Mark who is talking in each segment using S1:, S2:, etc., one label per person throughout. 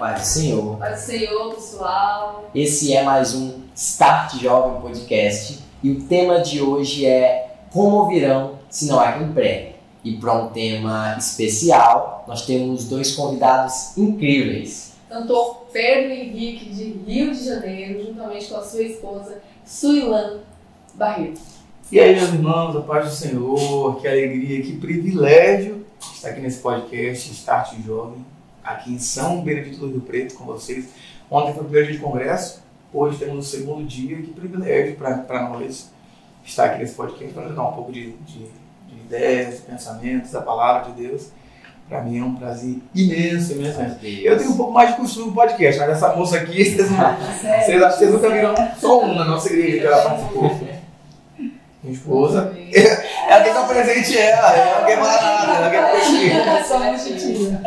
S1: Paz do Senhor.
S2: Paz do Senhor, pessoal.
S1: Esse é mais um Start Jovem Podcast e o tema de hoje é Como ouvirão se não há quem pregue. E para um tema especial, nós temos dois convidados incríveis.
S2: Cantor Pedro Henrique, de Rio de Janeiro, juntamente com a sua esposa, Suilan Barreto.
S3: E aí, meus irmãos, a paz do Senhor, que alegria, que privilégio estar aqui nesse podcast Start Jovem, aqui em São Benedito do Rio Preto, com vocês. Ontem foi o primeiro dia de congresso, hoje temos o segundo dia, que privilégio para nós estar aqui nesse podcast, para dar um pouco de ideias, de pensamentos, da palavra de Deus. Para mim é um prazer imenso. Eu tenho um pouco mais de costume no podcast, mas essa moça aqui, vocês acho que vocês nunca viram só um na nossa igreja que ela participou. Minha esposa, ela quer dar presente ela quer falar nada, ela quer presente.
S4: É só uma chutinha.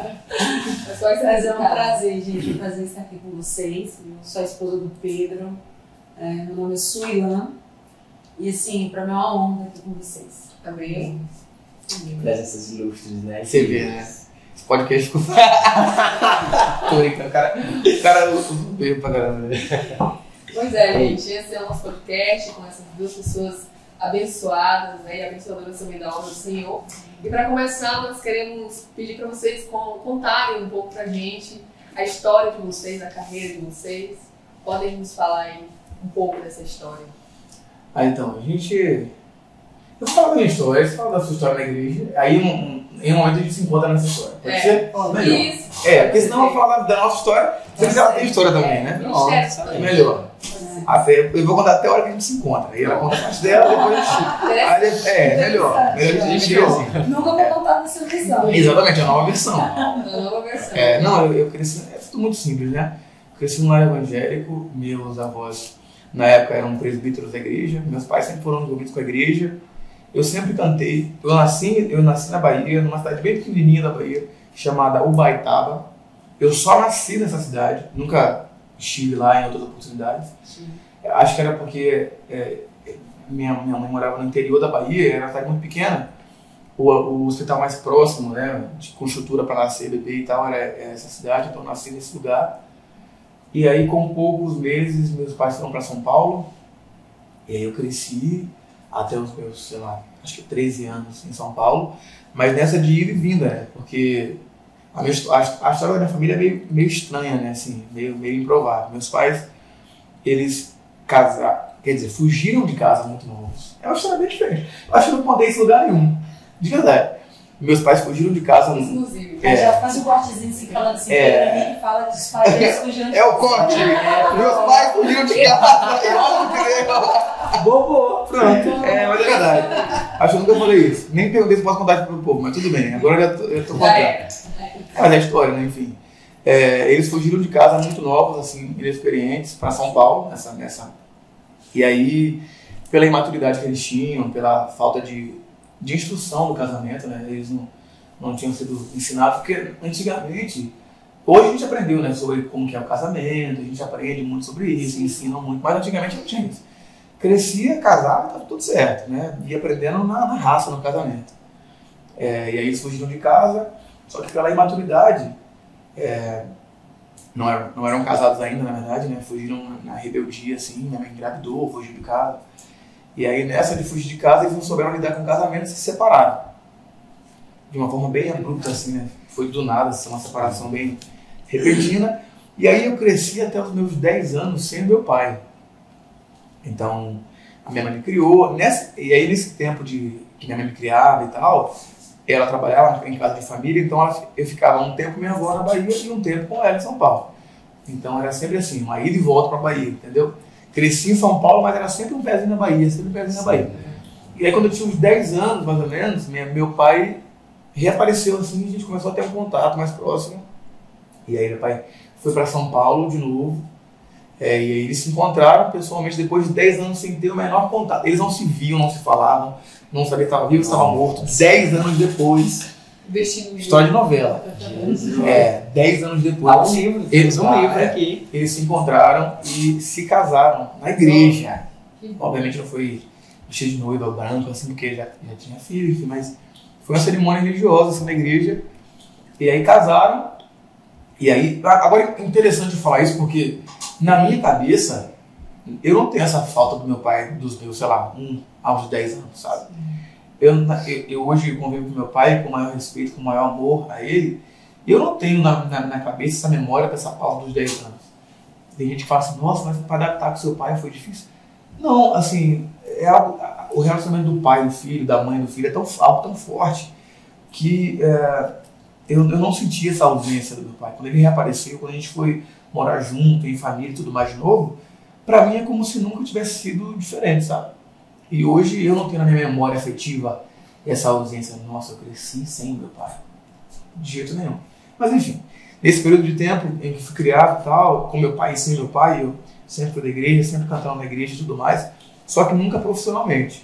S4: Mas é um prazer, gente, fazer isso aqui com vocês. Eu sou a esposa do Pedro, meu nome é Suilan. E assim, para mim é uma honra estar aqui com vocês.
S2: Amém.
S1: Presenças ilustres, né?
S3: Você vê, né? Esse podcast ficou... Tô brincando, o cara veio pra caramba.
S2: Pois é, gente, esse é o nosso podcast com essas duas pessoas abençoadas, né, e abençoadoras também da obra do Senhor. E para começar, nós queremos pedir para vocês contarem um pouco pra gente a história de vocês, a carreira de vocês. Podem nos falar aí um pouco dessa história.
S3: Então, eu falo da minha história, você fala da sua história na igreja, aí em um momento a gente se encontra nessa história. Pode ser? Melhor.
S2: Isso.
S3: Porque senão eu vou falar da nossa história, você já tem história também, né? É melhor. Eu vou contar até a hora que a gente se encontra. Aí ela conta a parte dela, depois a gente... Melhor a gente dividir assim.
S4: Nunca vou contar na sua versão.
S3: Exatamente, a nova versão.
S2: Nova versão.
S3: Eu cresci... É tudo muito simples, né? Eu cresci num lar evangélico, meus avós na época eram presbíteros da igreja, meus pais sempre foram envolvidos com a igreja. Eu sempre cantei. Eu nasci na Bahia, numa cidade bem pequenininha da Bahia, chamada Ubaitaba. Eu só nasci nessa cidade, nunca estive lá em outras oportunidades. Sim. Acho que era porque minha mãe morava no interior da Bahia, era uma cidade muito pequena. O hospital mais próximo, né, com estrutura para nascer, bebê e tal, era essa cidade, então eu nasci nesse lugar. E aí, com poucos meses, meus pais foram para São Paulo. E aí eu cresci até os meus, sei lá, acho que 13 anos em São Paulo. Mas nessa de ir e vinda, né? Porque a história da minha família é meio estranha, né? Assim, meio improvável. Meus pais, eles fugiram de casa muito novos. É uma história bem diferente. Eu acho que eu não contei isso em lugar nenhum. De verdade. Meus pais fugiram de casa.
S2: Exclusivo.
S4: Já faz um cortezinho assim, falando assim, que fala que os pais deles fugiram de casa.
S3: É o corte. Meus pais fugiram de casa. Eu não creio. Bobo. Pronto. Mas é verdade. Acho que eu nunca falei isso. Nem perguntei se posso contar isso pro povo, mas tudo bem. Agora eu tô contando. Mas é história, né? Enfim. Eles fugiram de casa muito novos, assim, inexperientes, para São Paulo, nessa. E aí, pela imaturidade que eles tinham, pela falta de instrução do casamento, né? Eles não tinham sido ensinados, porque antigamente, hoje a gente aprendeu, né, sobre como que é o casamento, a gente aprende muito sobre isso, ensina muito, mas antigamente não tinha isso. Crescia, casava, estava tudo certo, né? Ia aprendendo na raça, no casamento. E aí eles fugiram de casa, só que pela imaturidade, não eram casados ainda, na verdade, né? Fugiram na rebeldia, assim, minha mãe engravidou, fugiu de casa. E aí, nessa de fugir de casa, eles não souberam lidar com o casamento e se separaram. De uma forma bem abrupta, assim, né? Foi do nada, assim, uma separação bem repentina. E aí eu cresci até os meus 10 anos sem meu pai. Então, a minha mãe me criou. E aí, nesse tempo que minha mãe me criava e tal, ela trabalhava em casa de família, então eu ficava um tempo com minha avó na Bahia e um tempo com ela em São Paulo. Então, era sempre assim, uma ida e volta para a Bahia, entendeu? Cresci em São Paulo, mas era sempre um pezinho na Bahia, E aí quando eu tinha uns 10 anos, mais ou menos, meu pai reapareceu assim, a gente começou a ter um contato mais próximo. E aí meu pai foi para São Paulo de novo, e aí eles se encontraram pessoalmente depois de 10 anos sem ter o menor contato. Eles não se viam, não se falavam, não sabiam se estava vivo, se estava morto. 10 anos depois, história de novela. 10 anos depois, eles se encontraram e se casaram na igreja. Obviamente não foi vestido de noiva branco, assim, porque já tinha filho, enfim, mas foi uma cerimônia religiosa assim, na igreja. E aí casaram E aí, agora é interessante eu falar isso porque na minha cabeça eu não tenho essa falta do meu pai, dos meus, sei lá, aos 10 anos, sabe? Eu hoje convivo com meu pai com o maior respeito, com o maior amor a ele, e eu não tenho na cabeça essa memória dessa pausa dos 10 anos. Tem gente que fala assim, nossa, mas para adaptar com seu pai foi difícil. Não, assim, o relacionamento do pai, do filho, da mãe, do filho é algo tão forte que eu não senti essa ausência do meu pai. Quando ele reapareceu, quando a gente foi morar junto, em família e tudo mais de novo, pra mim é como se nunca tivesse sido diferente, sabe? E hoje eu não tenho na minha memória afetiva essa ausência. Nossa, eu cresci sem meu pai. De jeito nenhum. Mas enfim, nesse período de tempo em que fui criado e tal, com meu pai e sem meu pai, eu sempre fui da igreja, sempre cantando na igreja e tudo mais, só que nunca profissionalmente.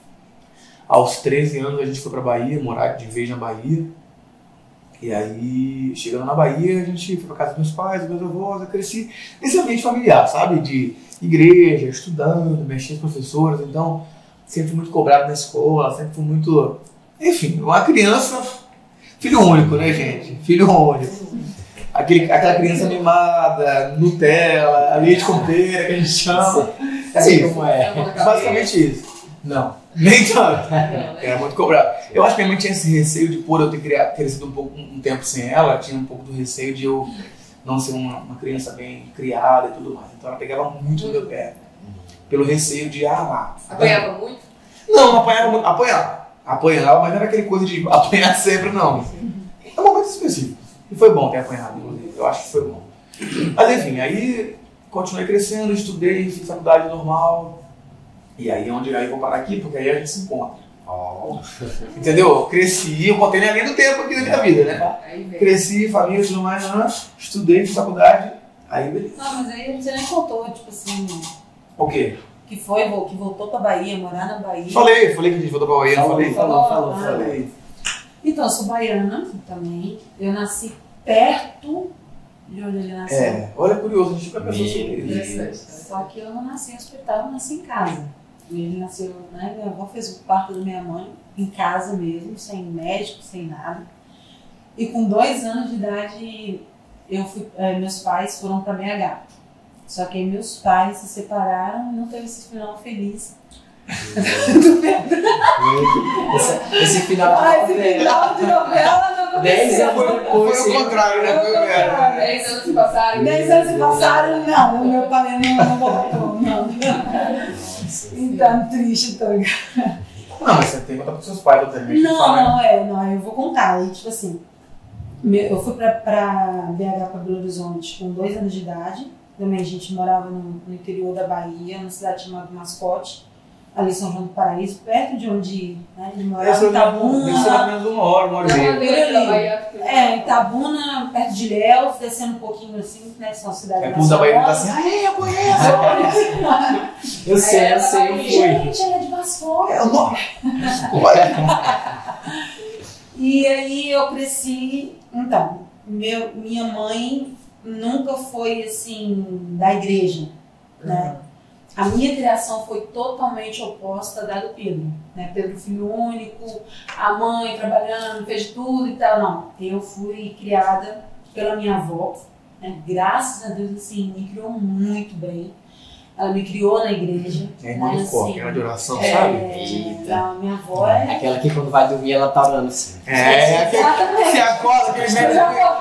S3: Aos 13 anos a gente foi pra Bahia, morar de vez na Bahia. E aí, chegando na Bahia, a gente foi pra casa dos meus pais, dos meus avós, eu cresci nesse ambiente familiar, sabe? De igreja, estudando, mexendo com professores, então sempre fui muito cobrado na escola, sempre fui muito... Enfim, uma criança, filho único, né, gente? Filho único. Aquela criança mimada, Nutella, leite com pera, que a gente chama. É isso.
S1: Como é?
S3: Basicamente isso. Não, nem tanto. Era muito cobrado. Eu acho que minha mãe tinha esse receio de, por eu ter crescido um tempo sem ela, tinha um pouco do receio de eu não ser uma criança bem criada e tudo mais. Então ela pegava muito no meu pé. Pelo receio de,
S2: Apanhava muito?
S3: Não, não apanhava muito. Apanhava, mas não era aquele coisa de apanhar sempre, não. É um momento específico. E foi bom ter apanhado, inclusive. Eu acho que foi bom. Mas enfim, aí continuei crescendo, estudei, fiz faculdade normal. E aí eu vou parar aqui, porque aí a gente se encontra. Entendeu? Cresci, eu contei minha linha do tempo aqui na minha vida, né? Cresci, família e tudo mais, estudei, fiz faculdade, aí beleza.
S4: Não, mas aí você nem contou, tipo assim...
S3: O quê?
S4: Que voltou pra Bahia, morar na Bahia.
S3: Falei que a gente voltou pra Bahia, não falei?
S1: Falou.
S4: Então, eu sou baiana também. Eu nasci perto de onde ele nasceu.
S3: Olha, curioso, a gente vai pensar sobre isso.
S4: Só que eu não nasci em hospital, eu nasci em casa. Ele nasceu, né? Minha avó fez o parto da minha mãe em casa mesmo, sem médico, sem nada. E com 2 anos de idade, meus pais foram para BH. Só que aí meus pais se separaram e não teve esse final feliz.
S1: Esse final
S4: de novela não aconteceu.
S1: 10 anos depois.
S3: Foi o contrário, né? Foi o contrário.
S2: 10 anos se passaram.
S4: 10 anos se passaram, não. O meu pai não voltou, não. Então, triste, tô ligado.
S3: Não, mas você tem que contar com seus pais também.
S4: Não, eu vou contar. E, tipo assim, eu fui pra BH, pra Belo Horizonte, com 2 anos de idade. Também a gente morava no interior da Bahia, numa cidade chamada Mascote, ali em São João do Paraíso, perto de onde ele morava, em Itabuna.
S3: Deve ser mais ou menos uma hora e meia.
S4: Em Itabuna, perto de Ilhéus, descendo um pouquinho assim, né? São cidades
S3: mais da Bahia tá assim, eu conheço!
S1: Eu sei, eu fui.
S4: Gente, ela é de Mascote. E aí eu cresci, então, minha mãe nunca foi assim da igreja, né? A minha criação foi totalmente oposta da do Pedro, né? Pedro filho único, a mãe trabalhando, fez tudo e tal. Não, eu fui criada pela minha avó, né? Graças a Deus, assim, me criou muito bem. Ela me criou na igreja.
S3: É irmã do corpo, aquela de oração, sabe?
S4: A minha avó é...
S1: Aquela que quando vai dormir ela tá orando assim.
S3: Se acorda, aquele médico.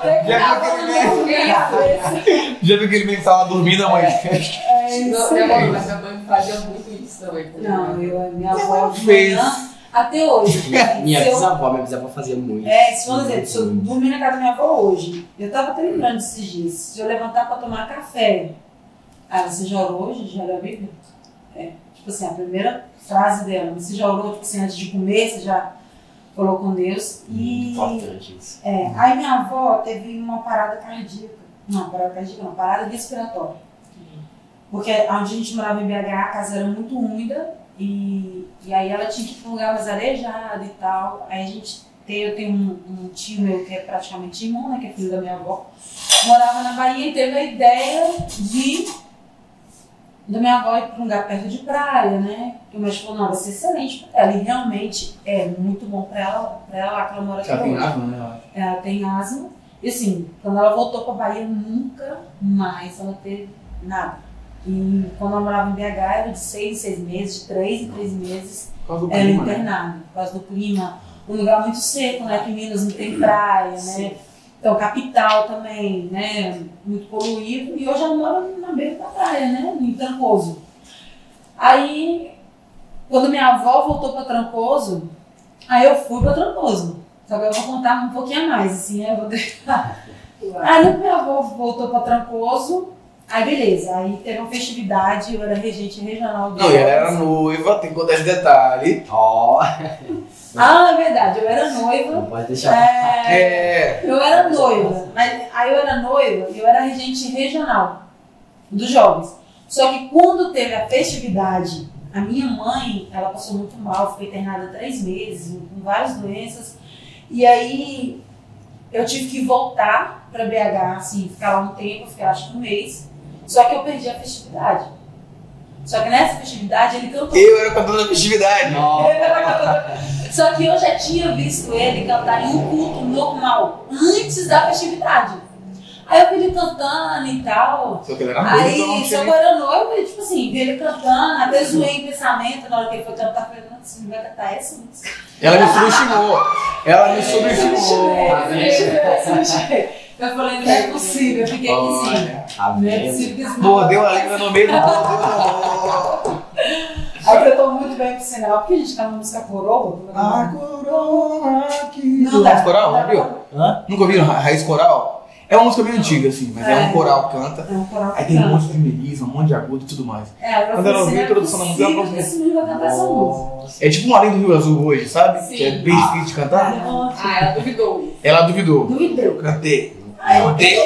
S3: Já viu aquele médico que tá lá dormindo, a mãe?
S2: Mas minha mãe fazia muito isso também.
S4: Não, minha avó fez. Até hoje.
S1: Minha bisavó fazia muito.
S4: Vamos dizer, se eu dormir na casa da minha avó hoje, eu tava até lembrando desses dias, se eu levantar pra tomar café, você já orou hoje? Já leu a Bíblia? Tipo assim, a primeira frase dela, você já orou, tipo assim, antes de comer, você já falou com Deus.
S1: Importante isso.
S4: Aí minha avó teve uma parada cardíaca. Não, parada respiratória. Porque onde a gente morava em BH, a casa era muito úmida e aí ela tinha que ir para um lugar mais arejado e tal. Aí eu tenho um tio meu que é praticamente irmão, né, que é filho da minha avó, morava na Bahia e teve a ideia da minha avó ir para um lugar perto de praia, né? E o médico falou, não, vai ser excelente para ela. E realmente é muito bom para ela lá que ela mora aqui.
S3: Ela tem asma, né?
S4: Ela tem asma. E assim, quando ela voltou pra Bahia, nunca mais ela teve nada. E quando ela morava em BH, era de 6 em 6 meses, de 3 em 3 meses, ela internada, por causa do clima. Um lugar muito seco, né? Que Minas não tem praia, né? Então, capital também, né? Muito poluído. E hoje ela mora na beira da praia, né? Em Trancoso. Aí, quando minha avó voltou para Trancoso, aí eu fui para Trancoso. Só que eu vou contar um pouquinho a mais, assim, né? Eu vou deixar. Aí, quando minha avó voltou para Trancoso, aí beleza. Aí teve uma festividade, eu era regente regional.
S3: Não, e ela era noiva, tem que contar esse detalhe.
S1: Ó.
S4: Ah, é verdade, eu era noiva.
S1: Não pode deixar.
S4: Eu era noiva, mas aí eu era noiva e eu era regente regional dos jovens. Só que quando teve a festividade, a minha mãe, ela passou muito mal, ficou internada 3 meses, com várias doenças. E aí eu tive que voltar para BH, assim, ficar lá um tempo, ficar acho que 1 mês. Só que eu perdi a festividade. Só que nessa festividade ele cantou.
S3: Eu era o cantor da festividade.
S4: Só que eu já tinha visto ele cantar em um culto normal, antes da festividade. Aí eu vi ele cantando e tal.
S3: Só que ele era noivo,
S4: aí,
S3: então não
S4: só
S3: tinha...
S4: que eu era noivo e, tipo assim, vi ele cantando, até zoei em pensamento, na hora que ele foi cantar, eu falei, não, você não vai cantar essa música.
S3: Ela me subestimou. Ela me subestimou.
S4: Eu falei, não é possível, eu fiquei aqui assim. Não é possível que esse
S3: Mordeu a língua no meio do bolo.
S4: Aí eu tô muito bem pro sinal, porque a gente tá na música coroa.
S3: A coroa aqui.
S4: Não dá.
S3: Raiz coral,
S4: Não
S3: já viu?
S1: Hã?
S3: Nunca ouviram Raiz Coral? É uma música bem antiga, assim, mas é um coral que canta.
S4: É um coral que
S3: Aí tem um
S4: canta.
S3: monte de melisa, um monte de agudo e tudo mais.
S4: Quando
S3: ela ouviu a introdução da música, ela falou assim,
S4: esse menino vai cantar essa música.
S3: É tipo um Além do Rio Azul hoje, sabe?
S2: Sim.
S3: Que é bem difícil de cantar.
S2: Ah, ela duvidou.
S3: Ela duvidou.
S4: Duvidou.
S3: Cantei.
S4: Aí eu
S3: Cantei.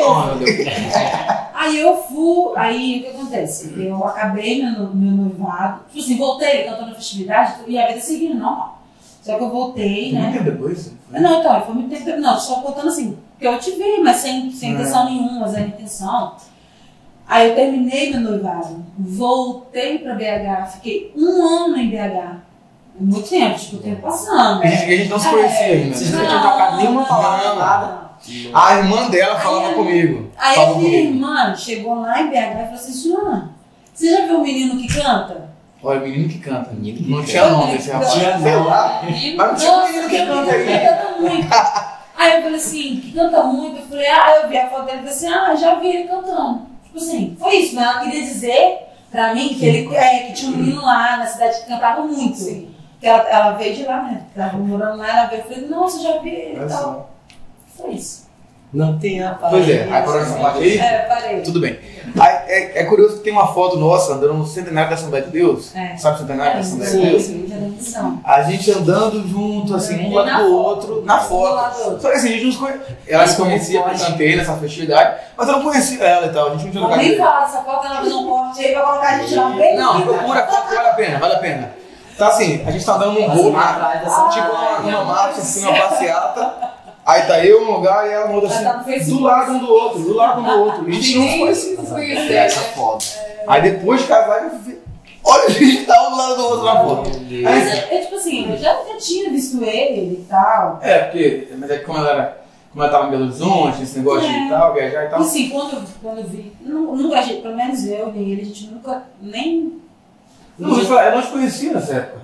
S4: Aí eu fui, aí o que acontece? Eu acabei meu noivado, tipo assim, voltei, cantando na festividade, e a vida seguindo, normal. Só que eu voltei,
S3: Muito
S4: né?
S3: tempo depois?
S4: Não, então, foi muito tempo, não, só contando assim, porque eu te vi, mas sem intenção nenhuma, zero intenção. Aí eu terminei meu noivado, voltei pra BH, fiquei 1 ano em BH. Muito tempo, tipo, o tempo passando.
S3: A gente não se conhecia ainda.
S1: Vocês não tinham trocado nenhuma palavra,
S3: Não.
S1: nada.
S3: A irmã dela falava comigo.
S4: Aí
S3: Falou
S4: a minha
S3: comigo.
S4: irmã chegou lá em BH e falou assim, Joana, você já viu o menino que canta?
S3: Olha, o menino que canta.
S1: Menino que
S3: Não
S1: canta.
S3: tinha nome esse rapaz.
S1: Tinha
S3: Sei lá.
S2: Menino,
S3: Mas não tinha
S4: Nossa,
S3: menino
S4: que
S3: que canta
S4: menino que
S3: aí.
S4: canta muito. Aí eu falei assim, que canta muito. Eu falei, eu vi a foto dele e falei assim, já vi ele cantando. Tipo assim, foi isso. Mas ela queria dizer pra mim que ele que tinha um menino lá na cidade que cantava muito.
S2: Sim.
S4: Que ela veio de lá, né? Ela tava morando lá, ela veio e falei, nossa, já vi ele e
S3: Olha
S4: tal.
S3: só.
S4: Foi isso.
S1: Não tem a
S3: Pois é, aí parou essa parte aí?
S4: Parei.
S3: Tudo bem. Aí, é curioso que tem uma foto nossa andando no centenário da Assembleia de Deus.
S4: É.
S3: Sabe o centenário da Assembleia de
S1: sim.
S3: Deus?
S4: Sim, já da missão.
S3: A gente andando junto, assim, um
S4: Na
S3: lado do
S4: foto.
S3: outro, na
S4: Do lado do
S3: foto.
S4: outro.
S3: Só que assim, a gente não se conhecia. Ela se conhecia, eu cantei nessa festividade, mas eu não conhecia ela e tal. A gente não tinha
S4: Vou
S3: lugar
S4: nem
S3: de...
S4: falar dessa foto, ela fez um corte aí pra colocar a gente lá bem.
S3: Não, procura, vale a pena, vale a pena. Tá assim, a gente tá andando num bolo,
S1: atrás dessa
S3: tipo uma marcha, assim, uma passeata. Aí tá eu num lugar e ela no outro, assim,
S4: Tá no Facebook.
S3: do lado um do outro, do lado um do outro. E a gente não se conhecia.
S2: conhecia,
S1: essa
S2: né?
S1: foto.
S3: Aí depois de casar, eu vi. Olha, a gente tava um do lado do outro na foto.
S4: Mas tipo assim, eu já tinha visto ele e tal.
S3: É, porque, mas é que como ela tava em Belo Horizonte, esse negócio de tal, viajar e
S4: E
S3: tal.
S4: assim, quando eu vi, nunca, a gente, pelo menos eu nem ele, a gente nunca nem.
S3: Não, eu não te conhecia nessa época.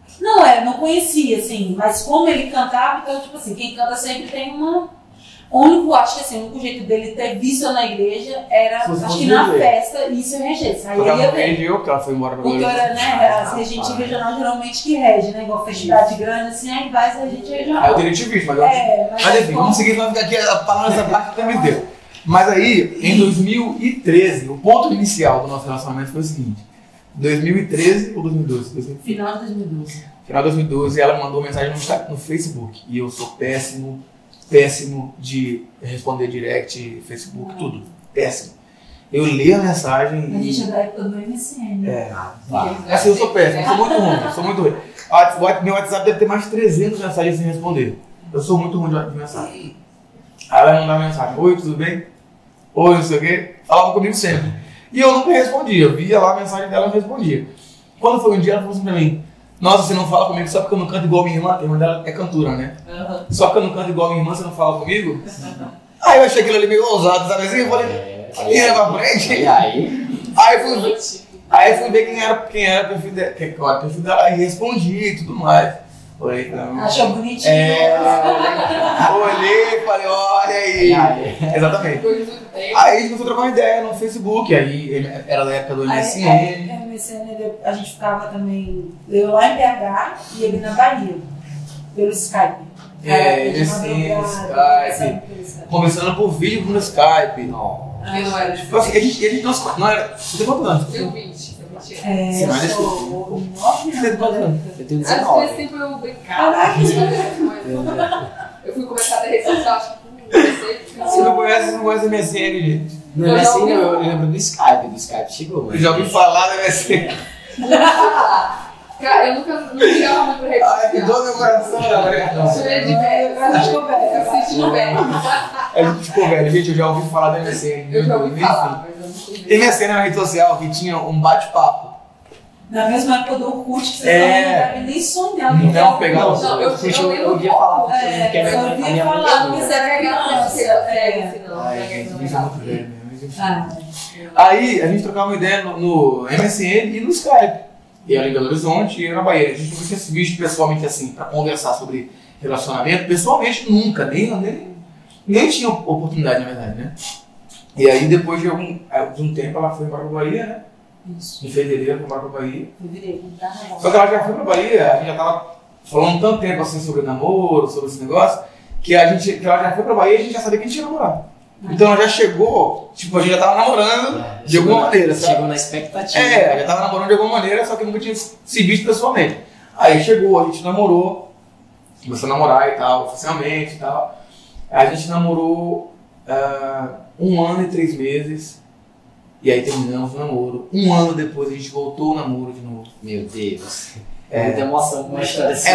S4: Não conhecia, assim, mas como ele cantava, então, tipo assim, quem canta sempre tem uma. Acho que assim, o único jeito dele ter visto na igreja era,
S3: Se você
S4: acho que
S3: fosse
S4: na
S3: ver.
S4: festa, isso eu regesse. Aí
S3: Porque
S4: ele
S3: ela
S4: ia
S3: não
S4: ver.
S3: rendeu, porque ela foi embora pra Belo
S4: Porque
S3: Horizonte.
S4: era, né, as regentes regional geralmente que rege, né? Igual festividade grande, assim, aí vai as regentes regional.
S3: Aí eu teria te visto, mas eu... Mas
S4: aí
S3: enfim, vamos seguir, vamos ficar aqui falando essa parte até me deu. Mas aí, em 2013, o ponto inicial do nosso relacionamento foi o seguinte. 2013 ou 2012?
S4: Final de 2012.
S3: Final de 2012, ela mandou mensagem no Facebook. E eu sou péssimo de responder direct, Facebook, tudo. Péssimo. Eu li a mensagem
S4: A
S3: e...
S4: gente é da época do MSN.
S3: Assim, eu sou péssimo, eu sou muito ruim, Meu WhatsApp deve ter mais de 300 mensagens sem responder. Eu sou muito ruim de mensagem. Aí ela mandava mensagem, oi, tudo bem? Oi, não sei o quê. Falava comigo sempre. E eu nunca respondia, eu via lá a mensagem dela e não respondia. Quando foi um dia, ela falou assim pra mim, nossa, você não fala comigo só porque eu não canto igual minha irmã? A irmã dela é cantora, né? Só que eu não canto igual minha irmã, você não fala comigo? Aí Aí eu achei aquilo ali meio ousado, sabe assim? Eu falei, quem era pra frente? Aí fui ver quem era o perfil dela e respondi e tudo mais. Olhei,
S4: achou bonitinho.
S3: Olhei e falei, olha aí. Exatamente. Aí a gente começou a trocar uma ideia no Facebook, aí era da época do MSN.
S4: MSN, a gente ficava também, eu lá em BH e ele na Bahia, pelo Skype.
S3: Skype. Conversando por vídeo no Skype.
S2: Não era
S3: tipo assim, a gente não era. Você tem quantos anos?
S2: Eu 20.
S3: Eu sou 9 anos.
S1: Eu tenho
S2: Acho
S1: 19.
S2: que nesse tempo eu brincava. Eu fui começar a ter rede social, acho que
S3: Você não conhece a MSN, gente?
S1: No MSN eu lembro do Skype chegou.
S3: Eu já ouvi falar da MSN.
S2: Cara, eu nunca ligava muito pra rede social.
S3: Ai, que dor no meu coração, galera.
S2: Chorei de velho. Eu assisti velho.
S3: A gente ficou velho, gente, eu já ouvi falar da MSN.
S2: Eu já ouvi falar, mas eu não sei.
S3: MSN era uma rede social que tinha um bate-papo.
S4: Na mesma época do Orkut, que vocês não devem nem sonhar.
S3: Não, pegava.
S2: Não, eu
S1: ouvia falar.
S4: Eu ouvia falar, não
S2: Você é criança,
S3: Isso é muito velho mesmo. Aí a gente trocava uma ideia no MSN e no Skype. E era em Belo Horizonte e eu na Bahia. A gente nunca tinha se visto pessoalmente assim, pra conversar sobre relacionamento. Pessoalmente nunca, nem tinha oportunidade, na verdade, né? E aí depois de um tempo ela foi embora pra Bahia, né?
S4: Isso.
S3: Em fevereiro, foi embora pra Bahia.
S4: Fevereiro, não tá.
S3: Só que ela já foi pra Bahia, a gente já tava falando tanto tempo assim sobre namoro, sobre esse negócio, que ela já foi pra Bahia e a gente já sabia que a gente ia namorar. Então ela já chegou, tipo, a gente já tava namorando de alguma maneira, sabe?
S1: Chegou na expectativa.
S3: Já tava namorando de alguma maneira, só que nunca tinha se visto pessoalmente. Aí chegou, a gente namorou, começou a namorar e tal, oficialmente e tal. A gente namorou 1 ano e 3 meses, e aí terminamos o namoro. 1 ano depois a gente voltou ao namoro de novo.
S1: Meu Deus. Muita emoção com uma história assim.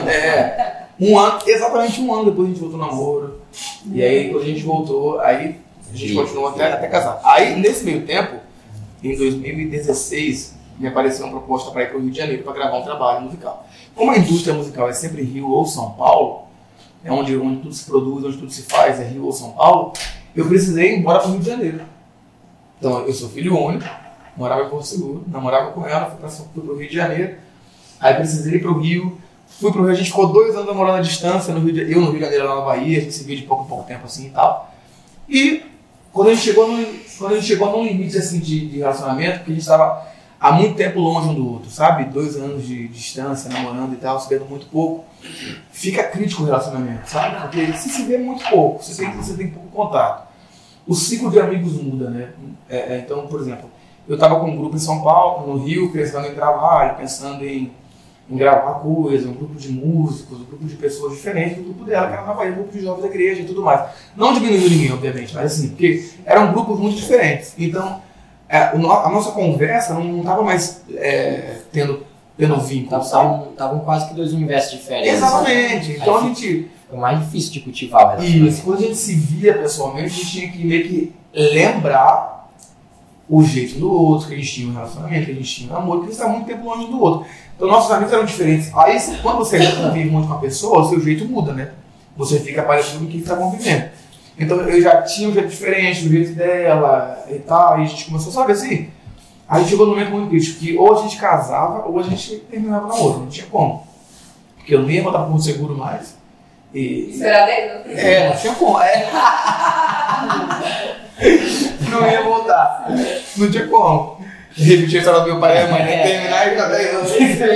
S3: Exatamente 1 ano depois a gente voltou ao namoro. E aí quando a gente voltou, aí a gente continuou até casar. Aí nesse meio tempo, em 2016, me apareceu uma proposta para ir para o Rio de Janeiro para gravar um trabalho musical. Como a indústria musical é sempre Rio ou São Paulo, é onde tudo se produz, onde tudo se faz, é Rio ou São Paulo, eu precisei ir embora para o Rio de Janeiro. Então eu sou filho único, morava em Porto Seguro, namorava com ela, fui para o Rio de Janeiro, aí precisei ir para o Rio. Fui pro Rio, a gente ficou 2 anos namorando à distância, eu no Rio de Janeiro, lá na Bahia, a gente se via de pouco em pouco tempo assim e tal. E quando a gente chegou num limite assim de relacionamento, porque a gente estava há muito tempo longe um do outro, sabe? 2 anos de distância, namorando e tal, se vendo muito pouco, fica crítico o relacionamento, sabe? Porque se vê muito pouco, você tem pouco contato. O ciclo de amigos muda, né? Então, por exemplo, eu estava com um grupo em São Paulo, no Rio, pensando em trabalho, pensando em gravar coisa, um grupo de músicos, um grupo de pessoas diferentes do grupo dela, que era na Bahia, um grupo de jovens da igreja e tudo mais. Não diminuiu ninguém, obviamente, mas assim, porque eram grupos muito diferentes. Então, a nossa conversa não estava mais tendo vínculo.
S1: Estavam quase que 2 universos diferentes.
S3: Exatamente. Então a gente...
S1: Foi mais difícil de cultivar o relacionamento.
S3: Isso. Quando a gente se via pessoalmente, a gente tinha que meio que lembrar o jeito do outro, que a gente tinha um relacionamento, que a gente tinha um amor, que a gente estava muito tempo longe um do outro. Então nossos amigos eram diferentes. Aí quando você já convive muito com a pessoa, o seu jeito muda, né? Você fica parecido com quem está convivendo. Então eu já tinha um jeito diferente do jeito dela e tal, e a gente começou, sabe assim? Aí chegou no momento muito crítico, que ou a gente casava ou a gente terminava o namoro, não tinha como. Porque eu não ia voltar para o Porto Seguro mais.
S2: Esperar 10 anos?
S3: Não tinha como. Não ia voltar. Não tinha como. Repetir a história do meu pai e a mãe, né? Terminar e ficar 10 anos.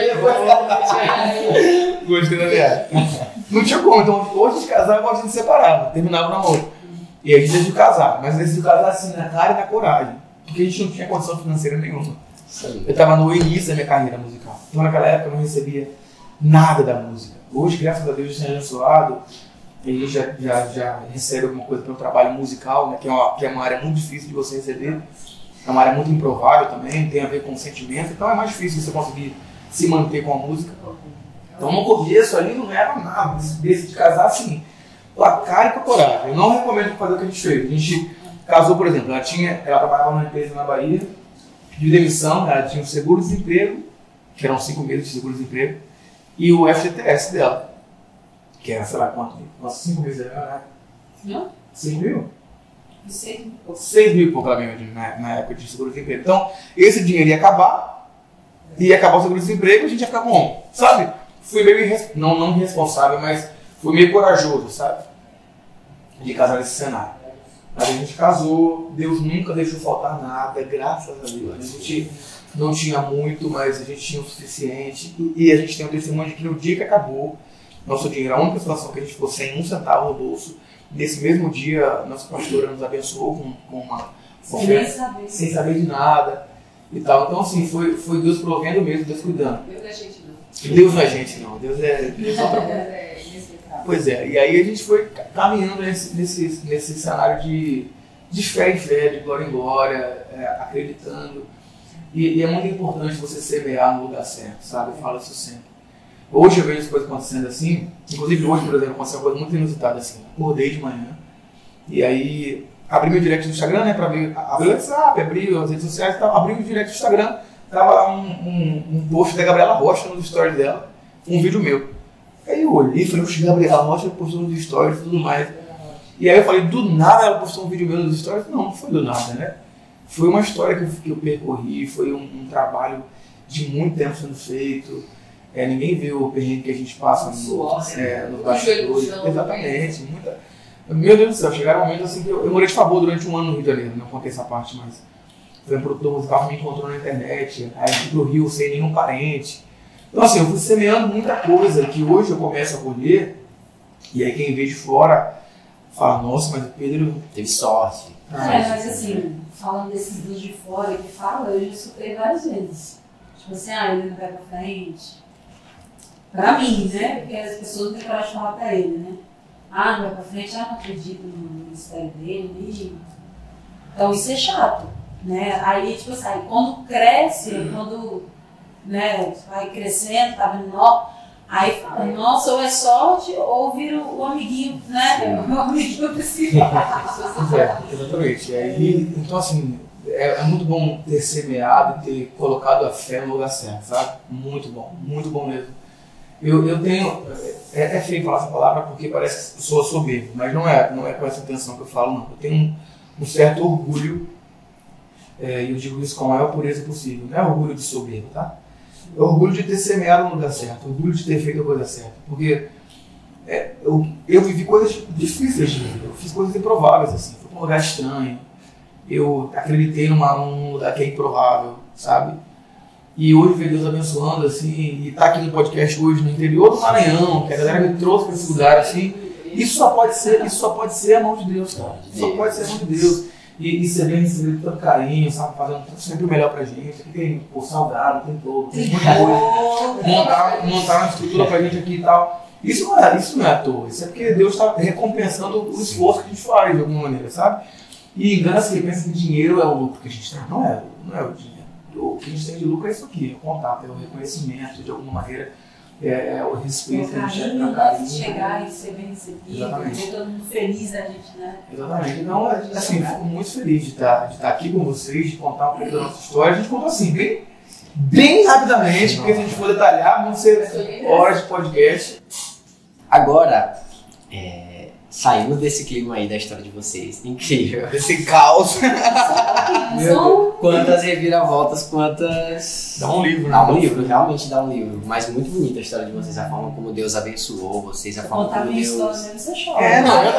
S3: Gostei da viagem. Não tinha como. Então, ou a gente casava ou a gente separava. Terminava o namoro. E a gente decidiu casar. Mas decidiu casar assim, na cara e na coragem. Porque a gente não tinha condição financeira nenhuma. Eu estava no início da minha carreira musical. Então, naquela época, eu não recebia nada da música. Hoje, graças a Deus, eu tenho abençoado. Ele já recebe alguma coisa pelo trabalho musical, né, que é uma área muito difícil de você receber. É uma área muito improvável também, tem a ver com sentimento. Então, é mais difícil você conseguir se manter com a música. Então, no começo ali não era nada. Decidi casar assim, com a cara e com a coragem. Eu não recomendo fazer o que a gente fez. A gente casou, por exemplo, ela trabalhava numa empresa na Bahia, pediu demissão, ela tinha um seguro-desemprego, que eram 5 meses de seguro-desemprego, e o FGTS dela, que era, sei lá quanto, 5 meses, né? 6 mil?
S4: 6 mil e pouco.
S3: 6 mil e pouco ela ganhou na época de seguro-desemprego. Então, esse dinheiro ia acabar o seguro-desemprego e a gente ia ficar com, sabe? Fui meio, não irresponsável, mas fui meio corajoso, sabe? De casar nesse cenário. Mas a gente casou, Deus nunca deixou faltar nada, graças a Deus. A gente não tinha muito, mas a gente tinha o suficiente. E a gente tem um testemunho de que no dia que acabou nosso dinheiro, a única situação que a gente ficou sem um centavo no bolso, nesse mesmo dia, nossa pastora nos abençoou com uma oferta, sem saber de nada e tal. Então, assim, foi Deus provendo mesmo, Deus cuidando.
S2: Deus não é gente, não.
S3: Deus não é gente, não. Deus é outra coisa. Pois é, e aí a gente foi caminhando nesse cenário de fé em fé, de glória em glória, acreditando. E é muito importante você semear no lugar certo, sabe? Eu falo isso sempre. Hoje eu vejo as coisas acontecendo assim, inclusive hoje, por exemplo, aconteceu uma coisa muito inusitada assim. Acordei de manhã, e aí abri meu direct no Instagram, né, pra ver, abri o WhatsApp, abri as redes sociais e tal, abri o direct do Instagram, tava lá um post da Gabriela Rocha nos stories dela, um vídeo meu. Aí eu olhei e falei, a Gabriela Rocha postou nos stories e tudo mais. E aí eu falei, do nada ela postou um vídeo meu nos stories? Não foi do nada, né? Foi uma história que eu percorri, foi um trabalho de muito tempo sendo feito. Ninguém vê o perrengue que a gente passa nos bastidores. Exatamente. Meu Deus do céu, chegaram momentos assim que eu morei de favor durante um ano no Rio de Janeiro, não contei essa parte, mas foi um produtor musical que me encontrou na internet, aí fui pro Rio sem nenhum parente. Então assim, eu fui semeando muita coisa que hoje eu começo a colher, e aí quem vê de fora fala, nossa, mas o Pedro
S1: teve sorte.
S4: Mas assim, falando desses dos de fora que fala, eu já escutei várias vezes. Tipo assim, ele não vai pra frente. Pra mim, né? Porque as pessoas não têm coragem de falar pra ele, né? Não vai pra frente, não acredito no ministério dele. Então isso é chato, né? Aí, tipo assim, quando cresce, quando vai crescendo, tá vendo nó, aí fala, nossa, ou é sorte ou vira o amiguinho, né? O amiguinho principal.
S3: Exatamente. Então, assim, é muito bom ter semeado e ter colocado a fé no lugar certo, sabe? Muito bom mesmo. Eu tenho, é feio falar essa palavra porque parece que eu sou soberbo, mas não é com essa intenção que eu falo, não. Eu tenho um certo orgulho, e eu digo isso com a maior pureza possível, não é orgulho de soberbo, tá? É orgulho de ter semeado no lugar certo, orgulho de ter feito a coisa certa, porque eu vivi coisas difíceis de vida, eu fiz coisas improváveis, assim, fui para um lugar estranho, eu acreditei num lugar que é improvável, sabe? E hoje ver Deus abençoando, assim, e tá aqui no podcast hoje no interior do Maranhão, que a galera me trouxe para esse lugar, assim, isso só pode ser a mão de Deus, cara. Só pode ser a mão de Deus. E ser bem recebido com tanto carinho, sabe? Fazendo sempre o melhor pra gente. Aqui tem salgado, tem todo, tem muita coisa. Montar uma estrutura pra gente aqui e tal. Isso não é à toa. Isso é porque Deus está recompensando o esforço que a gente faz, de alguma maneira, sabe? E engana-se que pensa que dinheiro é o lucro que a gente tem. Não é o dinheiro. O que a gente tem de lucro é isso aqui, é o contato, é o reconhecimento, de alguma maneira, o respeito que a gente tem.
S4: Carinho, chegar e ser bem recebido, ver todo mundo feliz da gente, né?
S3: Exatamente. Então, assim, fico muito feliz de estar aqui com vocês, de contar um pouco da nossa história. A gente contou assim, bem rapidamente, porque se a gente for detalhar, vão ser horas de podcast.
S1: Agora, saímos desse clima aí da história de vocês, incrível.
S3: Esse caos.
S1: Quantas reviravoltas, quantas...
S3: Dá um livro,
S1: realmente dá um livro. Mas muito bonita a história de vocês, a forma como Deus abençoou vocês, a forma como Deus...
S4: História, você chora.
S3: É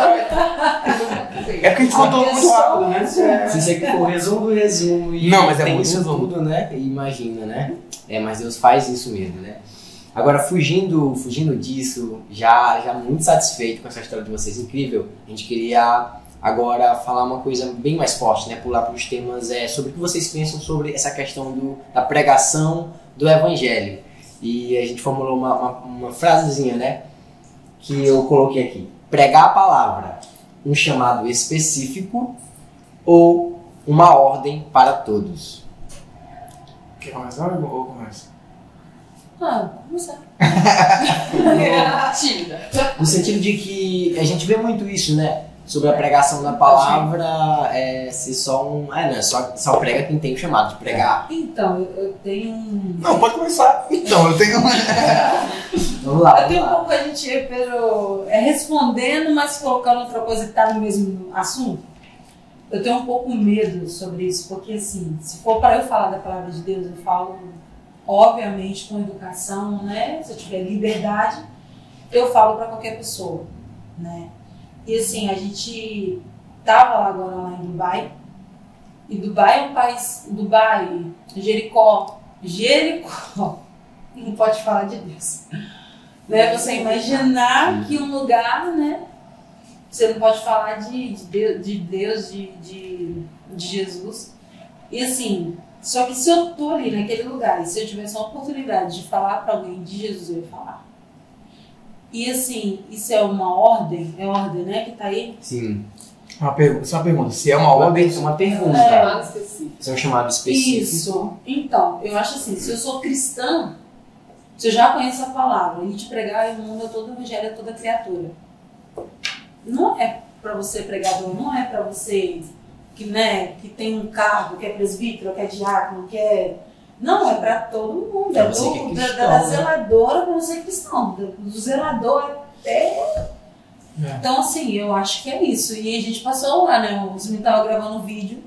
S3: porque a gente contou muito rápido, né?
S1: Se você for o resumo do resumo e
S3: não, mas é
S1: tem
S3: muito
S1: isso
S3: resumo.
S1: tudo, né? Imagina, né? Mas Deus faz isso mesmo, né? Agora, fugindo disso, já muito satisfeito com essa história de vocês, incrível, a gente queria agora falar uma coisa bem mais forte, né? Pular para os temas sobre o que vocês pensam sobre essa questão da pregação do evangelho. E a gente formulou uma frasezinha, né? Que eu coloquei aqui. Pregar a palavra, um chamado específico ou uma ordem para todos?
S3: Quer começar ou começa?
S4: Não sei.
S2: Tímida.
S1: No sentido de que a gente vê muito isso, né? sobre a pregação da palavra ser só um... não, só prega quem tem o chamado de pregar.
S4: Então, eu tenho um...
S3: Não, pode começar. Então, eu tenho...
S1: Vamos lá,
S4: Eu tenho um pouco a gente, respondendo, mas colocando proposital no mesmo assunto. Eu tenho um pouco medo sobre isso, porque assim, se for para eu falar da palavra de Deus, eu falo, obviamente, com educação, né? Se eu tiver liberdade, eu falo para qualquer pessoa, né? E assim, a gente tava lá agora lá em Dubai, e Dubai é um país, Jericó, não pode falar de Deus, né? Você imaginar que um lugar, né? Você não pode falar de Deus, de Jesus. E assim, só que se eu tô ali naquele lugar, e se eu tivesse uma oportunidade de falar para alguém de Jesus, eu ia falar. E assim, isso é uma ordem? É ordem, né, que tá aí?
S1: Sim.
S3: Isso é uma pergunta. Se é uma ordem...
S1: É uma pergunta.
S2: Chamado específico.
S1: Isso é um chamado específico.
S4: Isso. Então, eu acho assim, se eu sou cristã, se eu já conheço a palavra, e te pregar no mundo é todo evangelho, é toda criatura. Não é para você pregador, não é para você que tem um cargo, que é presbítero, que é diácono, que é... Não, é para todo mundo.
S1: Pra você que é cristão,
S4: da
S1: né?
S4: zeladora para você cristão, do zelador até... Então, assim, eu acho que é isso. E a gente passou lá, né? O Zumi tava gravando um vídeo.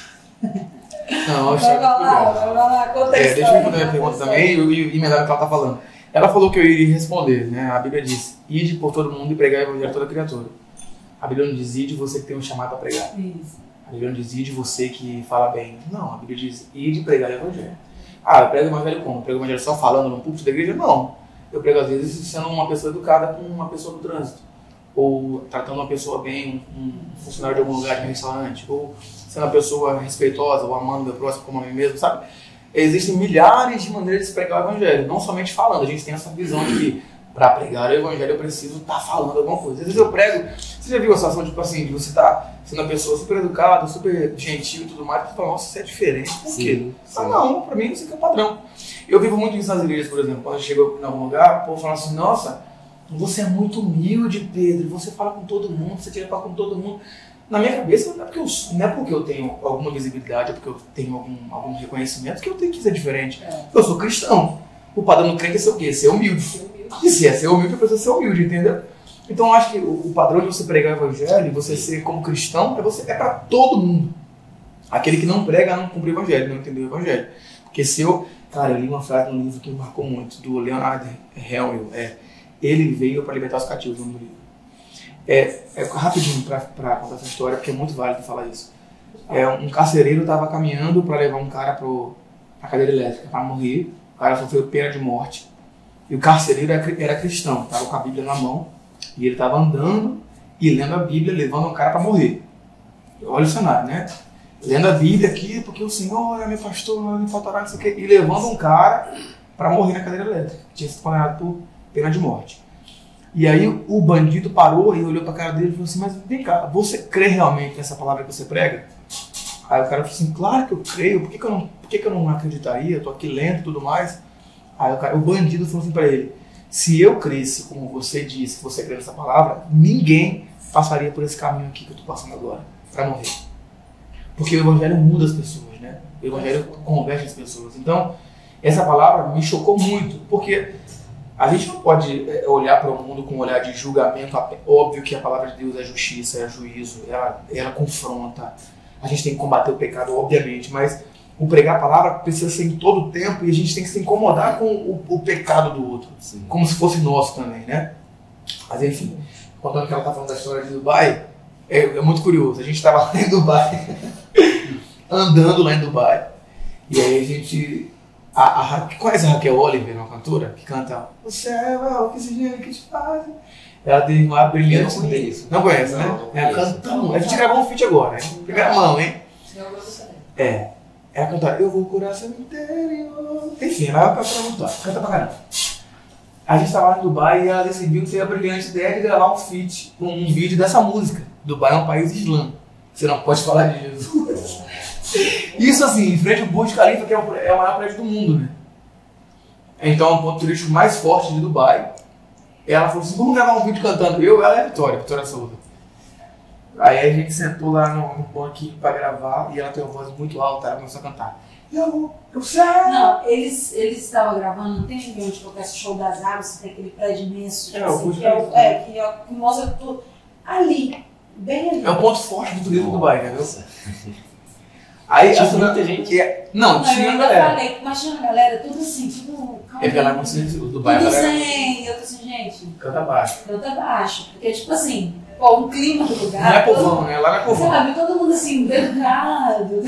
S3: Não,
S4: Vai lá, conta a história.
S3: deixa eu responder a pergunta também e emendar o que ela tá falando. Ela falou que eu iria responder, né? A Bíblia diz, ide por todo mundo e pregar o evangelho a toda criatura. A Bíblia não diz, ide você que tem um chamado para pregar.
S4: Isso.
S3: A Bíblia não diz, ide você que fala bem. Não, a Bíblia diz, ide pregar o evangelho. Eu prego o evangelho como? Eu prego o evangelho só falando no púlpito da igreja? Não. Eu prego às vezes sendo uma pessoa educada com uma pessoa do trânsito. Ou tratando uma pessoa bem, um funcionário de algum lugar de um restaurante. Ou sendo uma pessoa respeitosa, ou amando meu próximo como a mim mesmo, sabe? Existem milhares de maneiras de se pregar o evangelho. Não somente falando. A gente tem essa visão de que para pregar o evangelho eu preciso estar falando alguma coisa. Às vezes eu prego... Você já viu a situação, tipo assim, de você estar sendo uma pessoa super educada, super gentil e tudo mais, e você fala, nossa, isso é diferente. Por quê? Não, pra mim isso aqui é o padrão. Eu vivo muito isso nas igrejas, por exemplo. Quando eu chego em algum lugar, o povo fala assim, nossa, você é muito humilde, Pedro, você fala com todo mundo, você tira papo com todo mundo. Na minha cabeça, não é porque eu tenho alguma visibilidade, é porque eu tenho algum reconhecimento que eu tenho que ser diferente. Eu sou cristão. O padrão do crente é ser o quê? Ser humilde. E se é ser humilde, eu preciso ser humilde, entendeu? Então eu acho que o padrão de você pregar o evangelho, você ser como cristão, é para todo mundo. Aquele que não prega não cumpre o evangelho, não entendeu o evangelho. Porque se eu... Cara, eu li uma frase no livro que me marcou muito, do Leonard Helmel, ele veio para libertar os cativos, no livro. Rapidinho para contar essa história, porque é muito válido falar isso. Um carcereiro estava caminhando para levar um cara para cadeira elétrica, para morrer. O cara sofreu pena de morte. E o carcereiro era cristão, estava com a Bíblia na mão. E ele estava andando e lendo a Bíblia, levando um cara para morrer. Olha o cenário, né? Lendo a Bíblia aqui, porque o Senhor é meu pastor, não me faltará, não sei o quê. E levando um cara para morrer na cadeira elétrica, que tinha sido condenado por pena de morte. E aí o bandido parou e olhou para a cara dele e falou assim, mas vem cá, você crê realmente nessa palavra que você prega? Aí o cara falou assim, claro que eu creio, por que eu não acreditaria? Eu estou aqui lendo e tudo mais. Aí o bandido falou assim para ele, se eu cresce como você disse, que você crê nessa palavra, ninguém passaria por esse caminho aqui que eu estou passando agora, para morrer. Porque o evangelho muda as pessoas, né? O evangelho converte as pessoas. Então, essa palavra me chocou muito, porque a gente não pode olhar para o mundo com um olhar de julgamento. Óbvio que a palavra de Deus é justiça, é juízo, ela confronta. A gente tem que combater o pecado, obviamente, mas o pregar a palavra precisa ser em todo o tempo e a gente tem que se incomodar com o pecado do outro, sim, como se fosse nosso também, né? Mas enfim, contando que ela está falando da história de Dubai, é muito curioso. A gente estava lá em Dubai, andando lá em Dubai, e aí a gente... Conhece a Raquel Oliver, uma cantora, que canta O céu é o que se gera que te faz. Ela tem uma brilhante... Não conhece, né? Cantando. A gente gravou um feat agora, hein? Primeira mão, hein? Ela canta Eu vou curar seu interior. Enfim, ela canta pra caramba. A gente estava lá em Dubai e ela decidiu ter a brilhante ideia de gravar um feat, um vídeo dessa música. Dubai é um país islâmico. Você não pode falar de Jesus. Isso assim, em frente ao Burj Khalifa, que é o maior prédio do mundo, né? Então é um ponto turístico mais forte de Dubai. Ela falou assim, vamos gravar um vídeo cantando. Ela é a Vitória Souza. Aí a gente sentou lá no banquinho pra gravar e ela tem uma voz muito alta, ela começou a cantar. Eu sei!
S4: Não, eles estavam gravando, não tem onde colocar esse show das águas, tem aquele prédio imenso, que mostra tudo. Ali, bem ali.
S3: É o ponto forte do turismo do Dubai, né? Aí
S1: tinha muita gente.
S3: Não,
S4: Mas
S3: tinha
S4: eu ainda
S3: galera.
S4: falei, mas tinha uma galera, tudo assim, tudo.
S3: É porque lá no Dubai, a
S4: tudo
S3: galera
S4: zen, eu tô assim, gente,
S3: canta baixo.
S4: canta baixo. Porque, tipo assim, pô, um clima do lugar.
S3: Não é povão, né? Lá não é povão.
S4: Sabe, todo mundo assim, educado.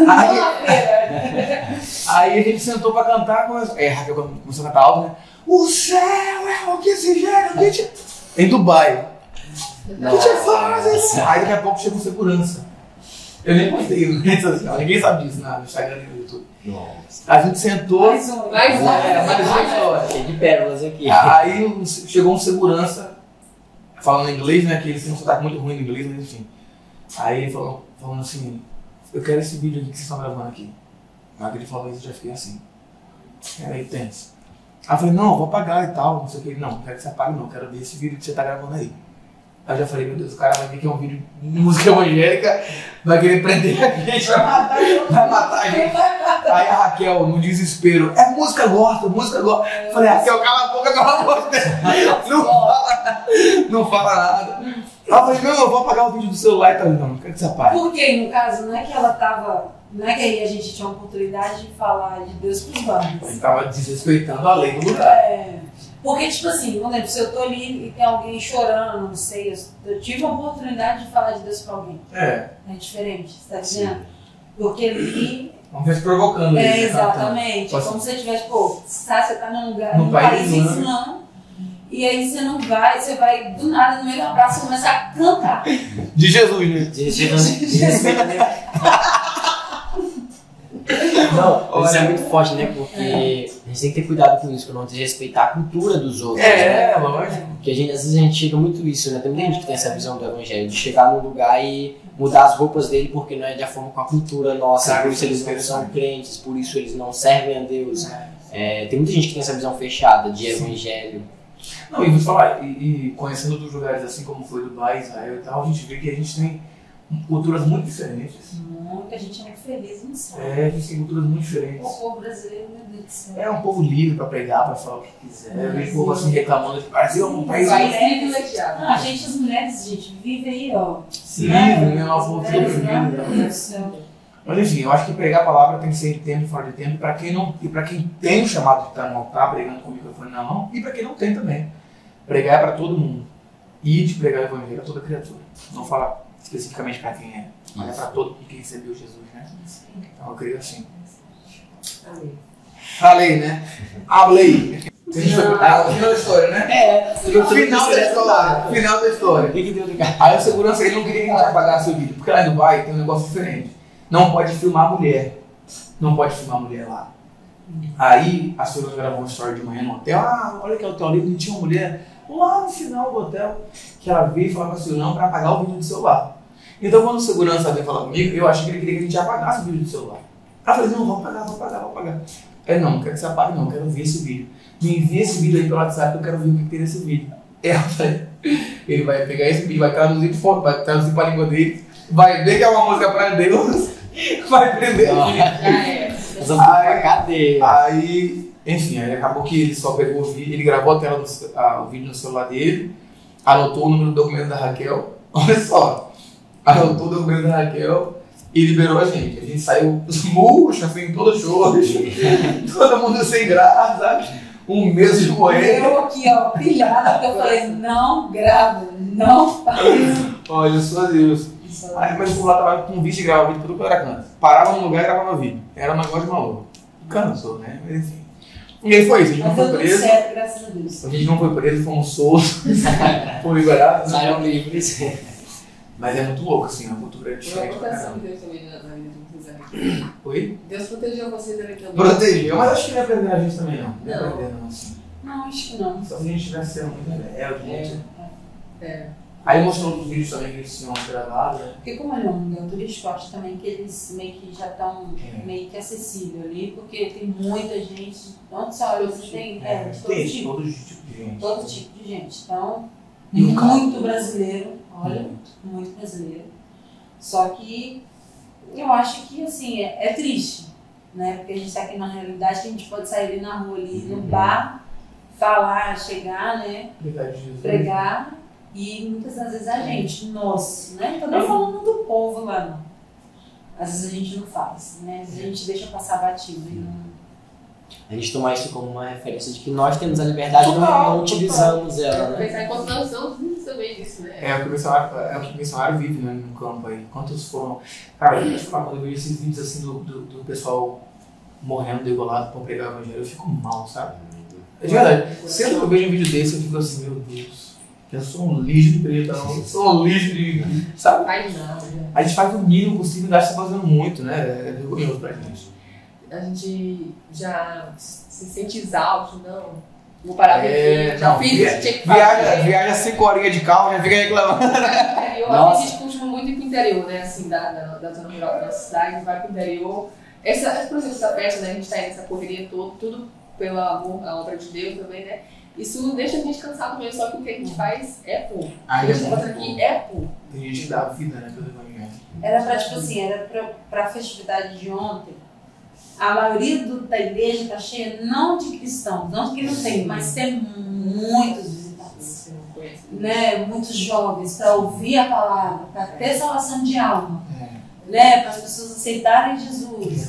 S3: Aí a gente sentou pra cantar, a Raquel começou a cantar alto, né? O céu é oxigênio, em Dubai. O que te faz? Aí daqui a pouco chega um segurança. Eu nem postei no rede social, ninguém sabe disso no Instagram e no YouTube.
S1: Nossa.
S3: A gente sentou.
S2: Mais uma história.
S1: Cheio de pérolas aqui.
S3: Aí chegou um segurança, falando inglês, né? Que eles têm um sotaque muito ruim no inglês, mas enfim. Aí ele falando assim: eu quero esse vídeo aqui que vocês estão gravando aqui. Na hora que ele falou isso, eu já fiquei assim. Era aí tenso. Aí eu falei: não, eu vou apagar e tal, não sei o que. Não, não quero que você apague, não. Quero ver esse vídeo que você tá gravando aí. Aí eu já falei: meu Deus, o cara vai ver que é um vídeo de música evangélica, vai querer prender a gente, vai matar a gente. Aí a Raquel, no desespero: é música gosta, música gosta. Eu falei: Raquel, cala a boca, cala a boca. Não fala nada. Aí eu falei: não, eu vou apagar o vídeo do celular e tal. Não quero que você apague.
S4: Porque, no caso, não é que ela tava. Não é que aí a gente tinha a oportunidade de falar de Deus pros bandos.
S3: Ele tava desrespeitando a lei do lugar.
S4: É. Porque, tipo assim, por exemplo, se eu tô ali e tem alguém chorando, não sei, eu tive a oportunidade de falar de Deus pra alguém.
S3: É.
S4: É diferente, você tá dizendo? Porque ali.
S3: Vamos ver se provocando ele.
S4: É,
S3: né,
S4: exatamente.
S3: cantando.
S4: É como se você tivesse, pô, você tá num lugar,
S3: No
S4: num
S3: país
S4: país
S3: islâmico.
S4: islâmico, e aí você vai do nada, no meio do abraço, e começa a cantar.
S3: De Jesus, né?
S1: Desrespeita dele. Não, isso é muito forte, né? Porque a gente tem que ter cuidado com isso, pra não desrespeitar a cultura dos outros.
S3: É,
S1: né?
S3: lógico.
S1: Porque às vezes a gente chega muito isso, né? Tem muita gente que tem essa visão do evangelho, de chegar num lugar e mudar as roupas dele porque não é de acordo com a cultura nossa,
S3: Cara,
S1: por isso eles não são crentes, por isso eles não servem a Deus. É, tem muita gente que tem essa visão fechada de evangelho.
S3: Não, e vou te falar, e conhecendo outros lugares assim como foi Dubai, Israel e tal, a gente vê que a gente tem culturas muito diferentes.
S4: Muita gente é muito feliz, não sabe.
S3: É, a gente tem culturas muito diferentes.
S4: O povo brasileiro, meu Deus do céu.
S3: É um povo livre pra pregar, pra falar o que quiser. Eu vejo o povo assim reclamando que o Brasil é um país
S2: País privilegiado.
S4: Ah, gente, as mulheres, gente, vivem aí, ó.
S3: livre, né? Uma povo
S4: Mulheres,
S3: livre.
S4: meu Deus do céu.
S3: Mas enfim, eu acho que pregar a palavra tem que ser em tempo e fora de tempo, e pra quem tem o chamado de estar no altar, pregando com o microfone na mão, e pra quem não tem também. Pregar é pra todo mundo. E de pregar o evangelho a toda criatura. Não falar especificamente pra quem é, mas é pra todo mundo que recebeu Jesus, né? Então eu creio assim.
S2: Amém.
S3: Falei, né? Hablei. O final da história, né?
S1: É,
S3: Final da história. Final da história.
S1: O que deu do cara?
S3: Aí o segurança ele não queria que a gente apagasse o vídeo, porque lá em Dubai tem um negócio diferente. Não pode filmar mulher. Não pode filmar mulher lá. Aí a senhora gravou uma história de manhã no hotel. Ah, olha que hotel ali, não tinha uma mulher lá no final do hotel que ela veio falar com a senhora para apagar o vídeo do celular. Então quando o segurança veio falar comigo, eu achei que ele queria que a gente apagasse o vídeo do celular. Aí eu falei: não, vou apagar. Ele: não quero que você apague, não, quero ver esse vídeo. Me envia esse vídeo aí pelo WhatsApp que eu quero ver o que tem nesse vídeo. Eu falei: ele vai pegar esse vídeo, vai traduzir de foto, vai traduzir para a língua dele, vai ver que é uma música para Deus, vai prender a gente.
S1: Nós vamos pra cadeia.
S3: Aí, enfim, aí acabou que ele só pegou o vídeo, ele gravou o vídeo no celular dele, anotou o número do documento da Raquel, olha só, anotou o documento da Raquel e liberou a gente. A gente saiu murcho, assim, todo choro, todo mundo sem graça, sabe? Um mês de morrer.
S4: Eu aqui, ó, pilhada, porque eu falei: não gravo, não faço.
S3: Olha só Deus. Aí, mas o povo lá tava com vídeo de gravar vídeo tudo que era canto. Parava num lugar e gravava vídeo. Era um negócio de maluco. Cansou, né? Mas enfim. E aí foi isso, a gente não
S4: Mas
S3: foi
S4: deu tudo
S3: preso.
S4: certo, graças a Deus.
S3: A gente não foi preso, fomos soltos, fomos liberados.
S1: Saíram livres.
S3: Mas é muito louco, assim, a cultura é
S2: Foi
S3: diferente
S2: uma
S3: pra
S2: proteção de
S3: caramba.
S2: Deus também na vida de vocês.
S3: Oi?
S2: Deus protegeu vocês ali também.
S3: Protegeu, mas acho que não ia prender a gente também, não. Não ia
S2: Não.
S3: prender, não, assim.
S4: Não, acho que não.
S3: Só se a gente tivesse sendo muito rebelde, muito.
S2: É.
S3: Aí mostrou os vídeos também que eles tinham gravado, né?
S4: Porque como ele é um lugar turístico, eu acho também que eles meio que já estão meio que acessível ali, porque tem muita gente. Onde você olha, você tem
S3: Tem todo tipo de gente.
S4: todo tipo de gente. Então,
S3: E o carro?
S4: muito brasileiro, olha.
S3: Muito.
S4: muito brasileiro. Só que eu acho que, assim, é triste, né? Porque a gente está aqui numa realidade que a gente pode sair ali na rua, ali no bar, falar, chegar, né? Pregar. E muitas das vezes a gente, nós, né? Não tô nem falando do povo lá, não. Às vezes a gente não faz, né? Às vezes a gente deixa passar batido. E não...
S1: A gente tomar isso como uma referência de que nós temos a liberdade e não utilizamos ela, né?
S2: Pensar enquanto nós somos também isso, né?
S3: É o que o missionário vive, né, no campo aí. Quantos foram... Cara, eu te falar, quando eu vejo esses vídeos assim do pessoal morrendo degolado pra pregar o evangelho, eu fico mal, sabe? É de verdade. Sempre que eu vejo um vídeo desse, eu fico assim, meu Deus, eu sou um lixo de preta, não. Eu sou um lixo de... Sabe?
S2: Faz nada.
S3: A gente faz o mínimo possível e acha que tá fazendo muito, né? É vergonhoso pra gente.
S2: A gente já se sente exausto, não. Vou parar aqui. Já fiz, tinha que fazer.
S3: Viaja 5 horinhas de carro, já fica reclamando.
S2: A gente costuma muito ir pro interior, né? Assim, da zona rural da nossa cidade, vai pro interior. Por exemplo, essa festa, né? A gente tá aí nessa correria toda, tudo pelo amor, a obra de Deus também, né? Isso não deixa a gente cansado mesmo, só que o que a gente faz é pouco. O que a gente encontra aqui é pouco.
S3: Tem gente que dá a vida, né? Pelo evangelho.
S4: Era pra, tipo assim, pra festividade de ontem. A maioria da igreja está cheia não de cristãos, não que não tem, mas tem muitos visitantes, né? Muitos jovens para ouvir a palavra, para ter salvação de alma, né? Para as pessoas aceitarem Jesus,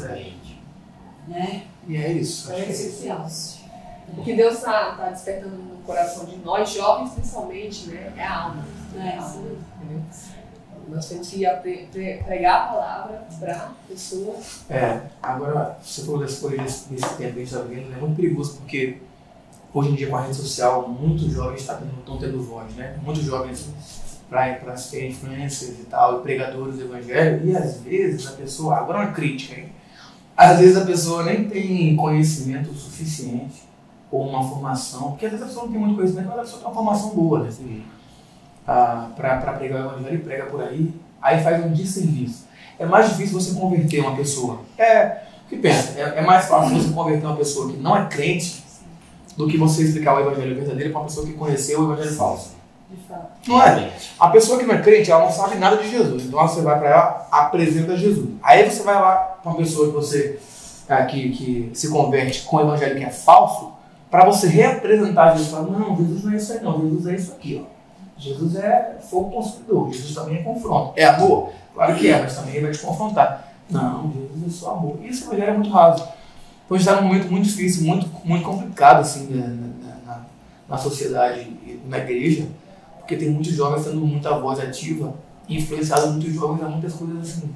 S4: né?
S3: E é isso.
S2: É essencial. O que Deus está despertando no coração de nós jovens, principalmente, né? É a alma. É a alma, entendeu? Nós temos que pregar a palavra para a pessoa.
S3: Agora, você falou desse tempo que a gente está vivendo, é muito perigoso porque hoje em dia com a rede social, muitos jovens estão tendo voz, né? Muitos jovens para ser influencers e tal, pregadores do evangelho, e às vezes a pessoa, agora uma crítica, hein? Às vezes a pessoa nem tem conhecimento suficiente ou uma formação, porque às vezes a pessoa não tem muito conhecimento, mas a pessoa tem uma formação boa, né? Para pregar o evangelho e prega por aí faz um desserviço. É mais difícil você converter uma pessoa. O que pensa? É mais fácil você converter uma pessoa que não é crente do que você explicar o evangelho verdadeiro para uma pessoa que conheceu o evangelho falso.
S2: De fato.
S3: Não é? A pessoa que não é crente, ela não sabe nada de Jesus. Então você vai para ela, apresenta Jesus. Aí você vai lá para uma pessoa que você que se converte com o evangelho que é falso, para você reapresentar Jesus. Fala, não, Jesus não é isso aí não, Jesus é isso aqui, ó. Jesus é fogo consumidor, Jesus também é confronto. É amor? Claro que é, mas também ele vai te confrontar. Não, Jesus é só amor. E esse evangelho é muito raso. Então a gente está num momento muito difícil, muito complicado assim, na sociedade e na igreja, porque tem muitos jovens tendo muita voz ativa e influenciado muitos jovens a muitas coisas assim.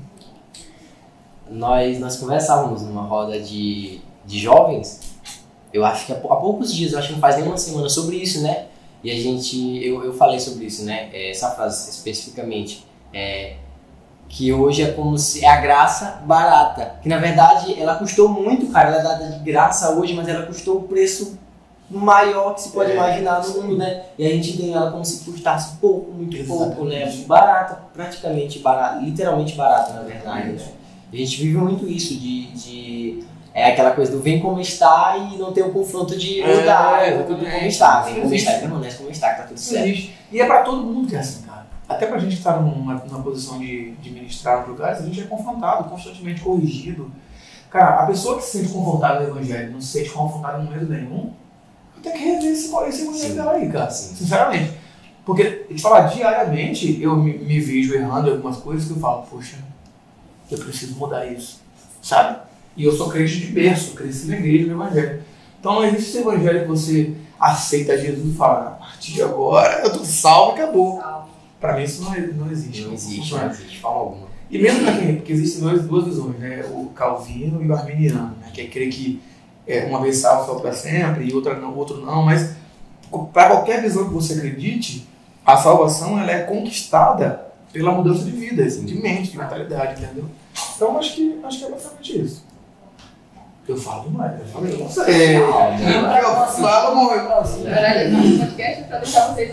S1: Nós conversávamos numa roda de jovens, eu acho que há poucos dias, eu acho que não faz nem uma semana, sobre isso, né? E eu falei sobre isso, né? Essa frase especificamente, que hoje é como se é a graça barata, que na verdade ela custou muito, cara, ela é dada de graça hoje, mas ela custou o preço maior que se pode imaginar no mundo, né? E a gente tem ela como se custasse pouco, muito pouco, né? Barata, praticamente barata, literalmente barata, na verdade, né? E a gente vive muito isso é aquela coisa do vem como está e não tem o confronto de mudar tudo como está. Vem como está e permanece como está, que tá tudo certo.
S3: E é pra todo mundo que é assim, cara. Até pra gente que tá numa posição de ministrar nos lugares, a gente é confrontado, constantemente corrigido. Cara, a pessoa que se sente confortável no evangelho, não se sente confortável em momento nenhum, tem que rever esse evangelho dela aí, cara. Sinceramente. Porque, de falar, diariamente eu me vejo errando em algumas coisas que eu falo, poxa, eu preciso mudar isso, sabe? E eu sou crente de berço, cresci na igreja no evangelho. Então não existe esse evangelho que você aceita Jesus e fala, a partir de agora eu tô salvo e acabou. Para mim isso não existe.
S1: Não existe de forma alguma.
S3: E mesmo para quem, porque existem duas visões, né? O calvino e o arminiano, né? Que é crer que uma vez salvo para sempre e outro não, mas para qualquer visão que você acredite, a salvação ela é conquistada pela mudança de vida, assim, de mente, de mentalidade, entendeu? Então acho que é basicamente isso. Eu falo demais, eu falo, eu não sei. Eu falo muito.
S2: Na verdade, o podcast é para deixar vocês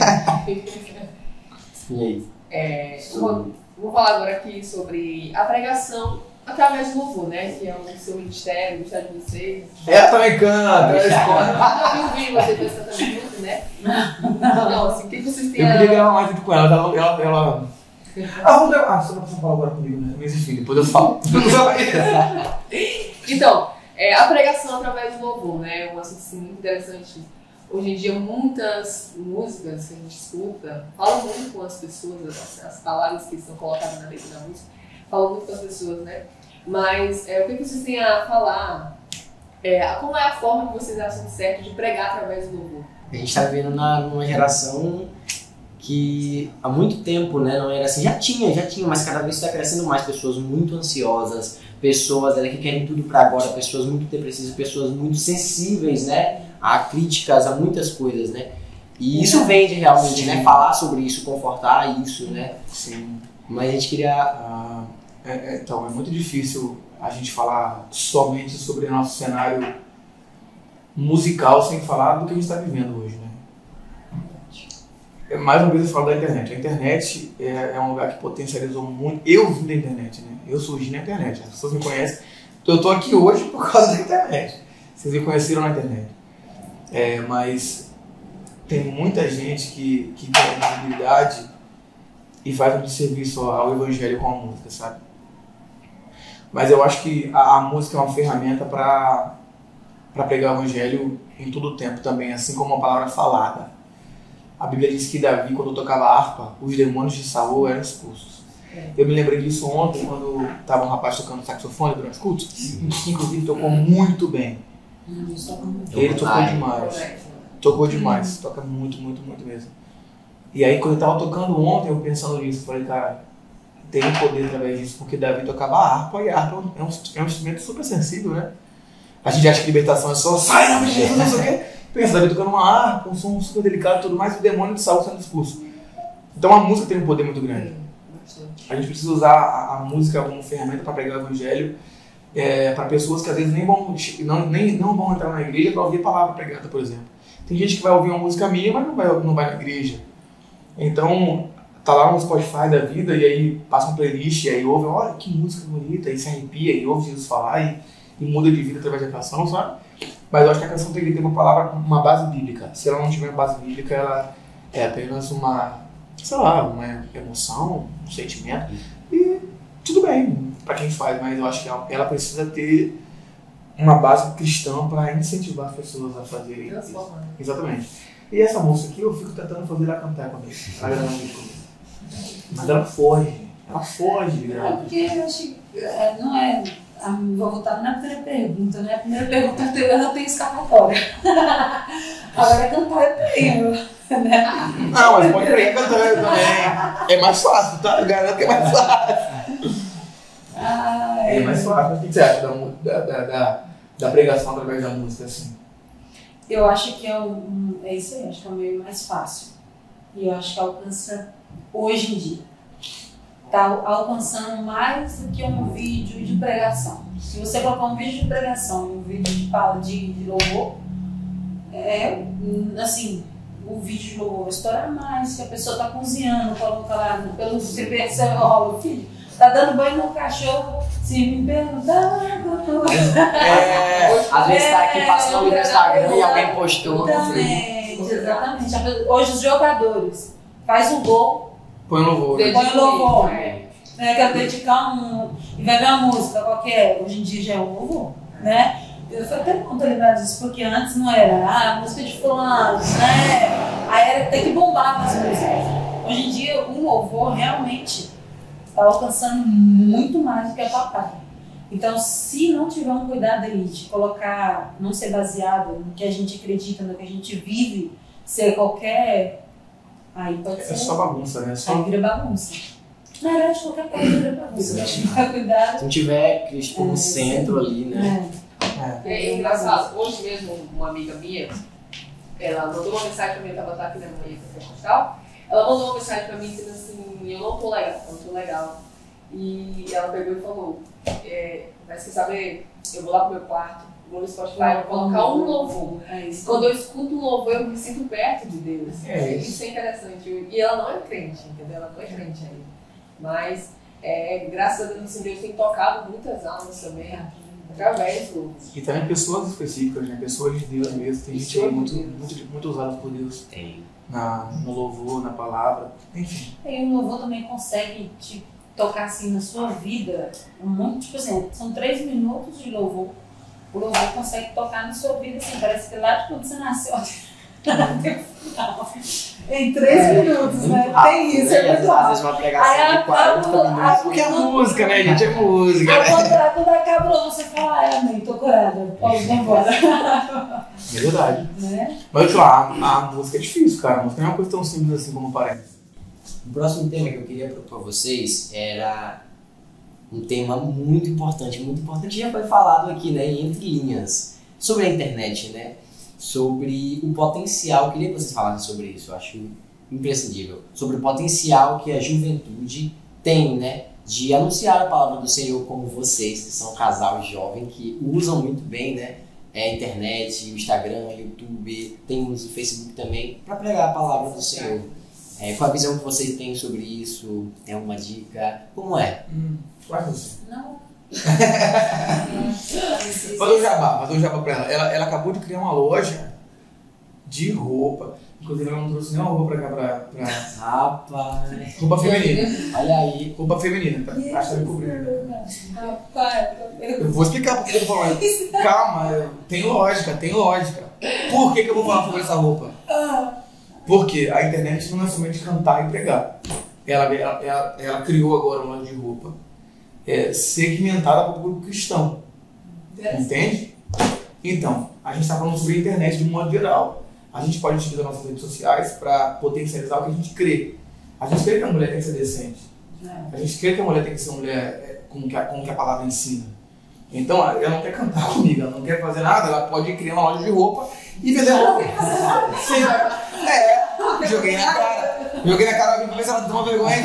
S1: E aí?
S2: Vou falar agora aqui sobre a pregação através do louvor, né? Que é o seu ministério, o ministério de vocês.
S3: Também canta.
S2: Eu vi o vídeo, você fez cantando junto, né? Não, assim, o que vocês têm
S3: Eu queria gravar mais vídeo com ela. Você não precisa falar agora comigo, né? Mas enfim, depois eu falo.
S2: Então, a pregação através do louvor, né? Um assunto assim, muito interessante. Hoje em dia, muitas músicas que a gente escuta falam muito com as pessoas, as palavras que são colocadas na letra da música falam muito com as pessoas, né? Mas o que vocês têm a falar? Como é a forma que vocês acham certo de pregar através do louvor?
S1: A gente está vivendo numa geração que há muito tempo, né, não era assim, já tinha, mas cada vez está crescendo mais, pessoas muito ansiosas, pessoas que querem tudo para agora, pessoas muito depressivas, pessoas muito sensíveis, né, a críticas, a muitas coisas, né, e isso vem de realmente, né, falar sobre isso, confortar isso, né.
S3: Sim.
S1: Mas a gente queria...
S3: Então, é muito difícil a gente falar somente sobre o nosso cenário musical sem falar do que a gente está vivendo hoje, né? Mais uma vez eu falo da internet. A internet é um lugar que potencializou muito. Eu vim da internet, né? Eu surgi na internet. As pessoas me conhecem. Então eu estou aqui hoje por causa da internet. Vocês me conheceram na internet. Mas tem muita gente que tem a visibilidade e faz um desserviço ao evangelho com a música, sabe? Mas eu acho que a música é uma ferramenta para pregar o evangelho em todo o tempo também, assim como a palavra falada. A Bíblia diz que Davi, quando tocava harpa, os demônios de Saul eram expulsos. Eu me lembrei disso ontem, quando estava um rapaz tocando saxofone durante o culto, inclusive tocou muito bem. Ele tocou demais. Tocou demais, toca muito, muito, muito mesmo. E aí, quando eu estava tocando ontem, eu pensando nisso, falei, cara, tem um poder através disso, porque Davi tocava harpa, e a harpa é um instrumento super sensível, né? A gente acha que libertação é só, sai, não, Jesus, não sei o quê. Pensa, Davi tocando uma harpa, um som super delicado e tudo mais, e o demônio de Saul sendo expulso. Então a música tem um poder muito grande. A gente precisa usar a música como ferramenta para pregar o evangelho para pessoas que às vezes nem vão entrar na igreja para ouvir a palavra pregada, por exemplo. Tem gente que vai ouvir uma música minha, mas não vai na igreja. Então, tá lá no Spotify da vida e aí passa uma playlist e aí ouve, olha que música bonita, e se arrepia e ouve Jesus falar e muda de vida através da canção, sabe? Mas eu acho que a canção tem que ter uma palavra, uma base bíblica. Se ela não tiver uma base bíblica, ela é apenas uma emoção, um sentimento. E tudo bem para quem faz, mas eu acho que ela precisa ter uma base cristã para incentivar as pessoas a fazerem isso. Exatamente. E essa música aqui, eu fico tentando fazer ela cantar quando ela grava um disco. Mas ela foge. Ela foge.
S4: Porque eu acho que não é... Vou voltar na primeira pergunta, né? A primeira pergunta eu não tenho escapatória. Agora cantar eu tenho, né?
S3: Não, mas pode ir cantando também. É mais fácil, tá? Eu garanto que é mais fácil. É mais fácil. O que você acha da pregação através da música, assim?
S4: Eu acho que é isso aí, acho que é o meio mais fácil. E eu acho que alcança hoje em dia. Está alcançando mais do que um vídeo de pregação. Se você colocar um vídeo de pregação e um vídeo de louvor, assim, o vídeo de louvor vai estourar mais. Se a pessoa está cozinhando, coloca lá pelo CPF, você rola o filho, está dando banho no cachorro, se me perguntar.
S1: Às vezes está aqui passando no Instagram e alguém postou.
S4: Exatamente. Hoje os jogadores fazem um gol.
S3: Põe o louvor.
S4: Quer dedicar e vai ver uma música qualquer. Hoje em dia já é um louvor, né? Eu fui até bom lembrar disso, porque antes não era a música de fulano, né? Aí era ter que bombar as músicas. Hoje em dia o louvor realmente está alcançando muito mais do que a papai. Então, se não tiver um cuidado ali de colocar, não ser baseado no que a gente acredita, no que a gente vive, ser qualquer... Aí pode ser.
S3: É só bagunça, né?
S4: Aí vira bagunça. Na verdade, qualquer coisa vira bagunça. Se não cuidado.
S1: Se não tiver Cristo como centro ali, né?
S2: É engraçado. Hoje mesmo, uma amiga minha, ela mandou uma mensagem pra mim, eu tava aqui na manhã pentecostal. Ela mandou uma mensagem pra mim dizendo assim: eu não tô legal. E ela pegou e falou: mas quer saber, eu vou lá pro meu quarto, vou no Spotify, vou colocar um louvor. Quando eu escuto um louvor, eu me sinto perto de Deus. Isso é interessante. E ela não é crente, entendeu? Ela não é crente ainda. Mas, graças a Deus, assim, Deus tem tocado muitas almas também, através do louvor.
S3: E também pessoas específicas, né? Pessoas de Deus mesmo. Tem gente muito usada por Deus.
S1: Tem.
S3: no louvor, na palavra, enfim.
S4: E o louvor também consegue te tocar assim na sua vida, tipo assim, são 3 minutos de louvor. O louvor consegue tocar na sua vida, assim, parece que lá de quando você nasceu até o final. Em 3 minutos, né?
S1: Rápido,
S4: Tem isso,
S1: né?
S4: é muito
S1: Às vezes uma pregação de 40 minutos.
S3: Porque é música, né, gente? É música.
S4: Quando acabou, você fala, amém, tô curada, posso ir embora.
S3: É verdade.
S4: Né?
S3: Mas deixa eu falar, a música é difícil, cara. A música não é uma coisa tão simples assim como parece.
S1: O próximo tema que eu queria propor a vocês era um tema muito importante, já foi falado aqui, né, entre linhas, sobre a internet, né, sobre o potencial, eu queria que vocês falassem sobre isso, eu acho imprescindível, sobre o potencial que a juventude tem, né, de anunciar a palavra do Senhor, como vocês, que são um casal jovem, que usam muito bem, né, a internet, o Instagram, o YouTube, temos o Facebook também, para pregar a palavra do Senhor. Qual a visão que vocês têm sobre isso? Tem alguma dica? Como é?
S3: Faz você.
S4: Não.
S3: Fazer um jabá pra ela. Ela acabou de criar uma loja de roupa. Inclusive ela não trouxe nenhuma roupa pra cá pra...
S1: Rapaz,
S3: Roupa feminina.
S1: olha aí.
S3: Roupa feminina. Acho que tá me cobrindo.
S4: Rapaz,
S3: Eu vou explicar por que eu tô falando. Calma, tem lógica. Por que eu vou falar sobre essa roupa? Porque a internet não é somente cantar e pregar. Ela criou agora uma loja de roupa segmentada para o público cristão. Entende? Então, a gente está falando sobre a internet de um modo geral. A gente pode utilizar nossas redes sociais para potencializar o que a gente crê. A gente crê que a mulher tem que ser decente. A gente crê que a mulher tem que ser uma mulher com que a palavra ensina. Então, ela não quer cantar comigo, ela não quer fazer nada, ela pode criar uma loja de roupa e vender roupa. Joguei na cara, pra ver se ela toma vergonha.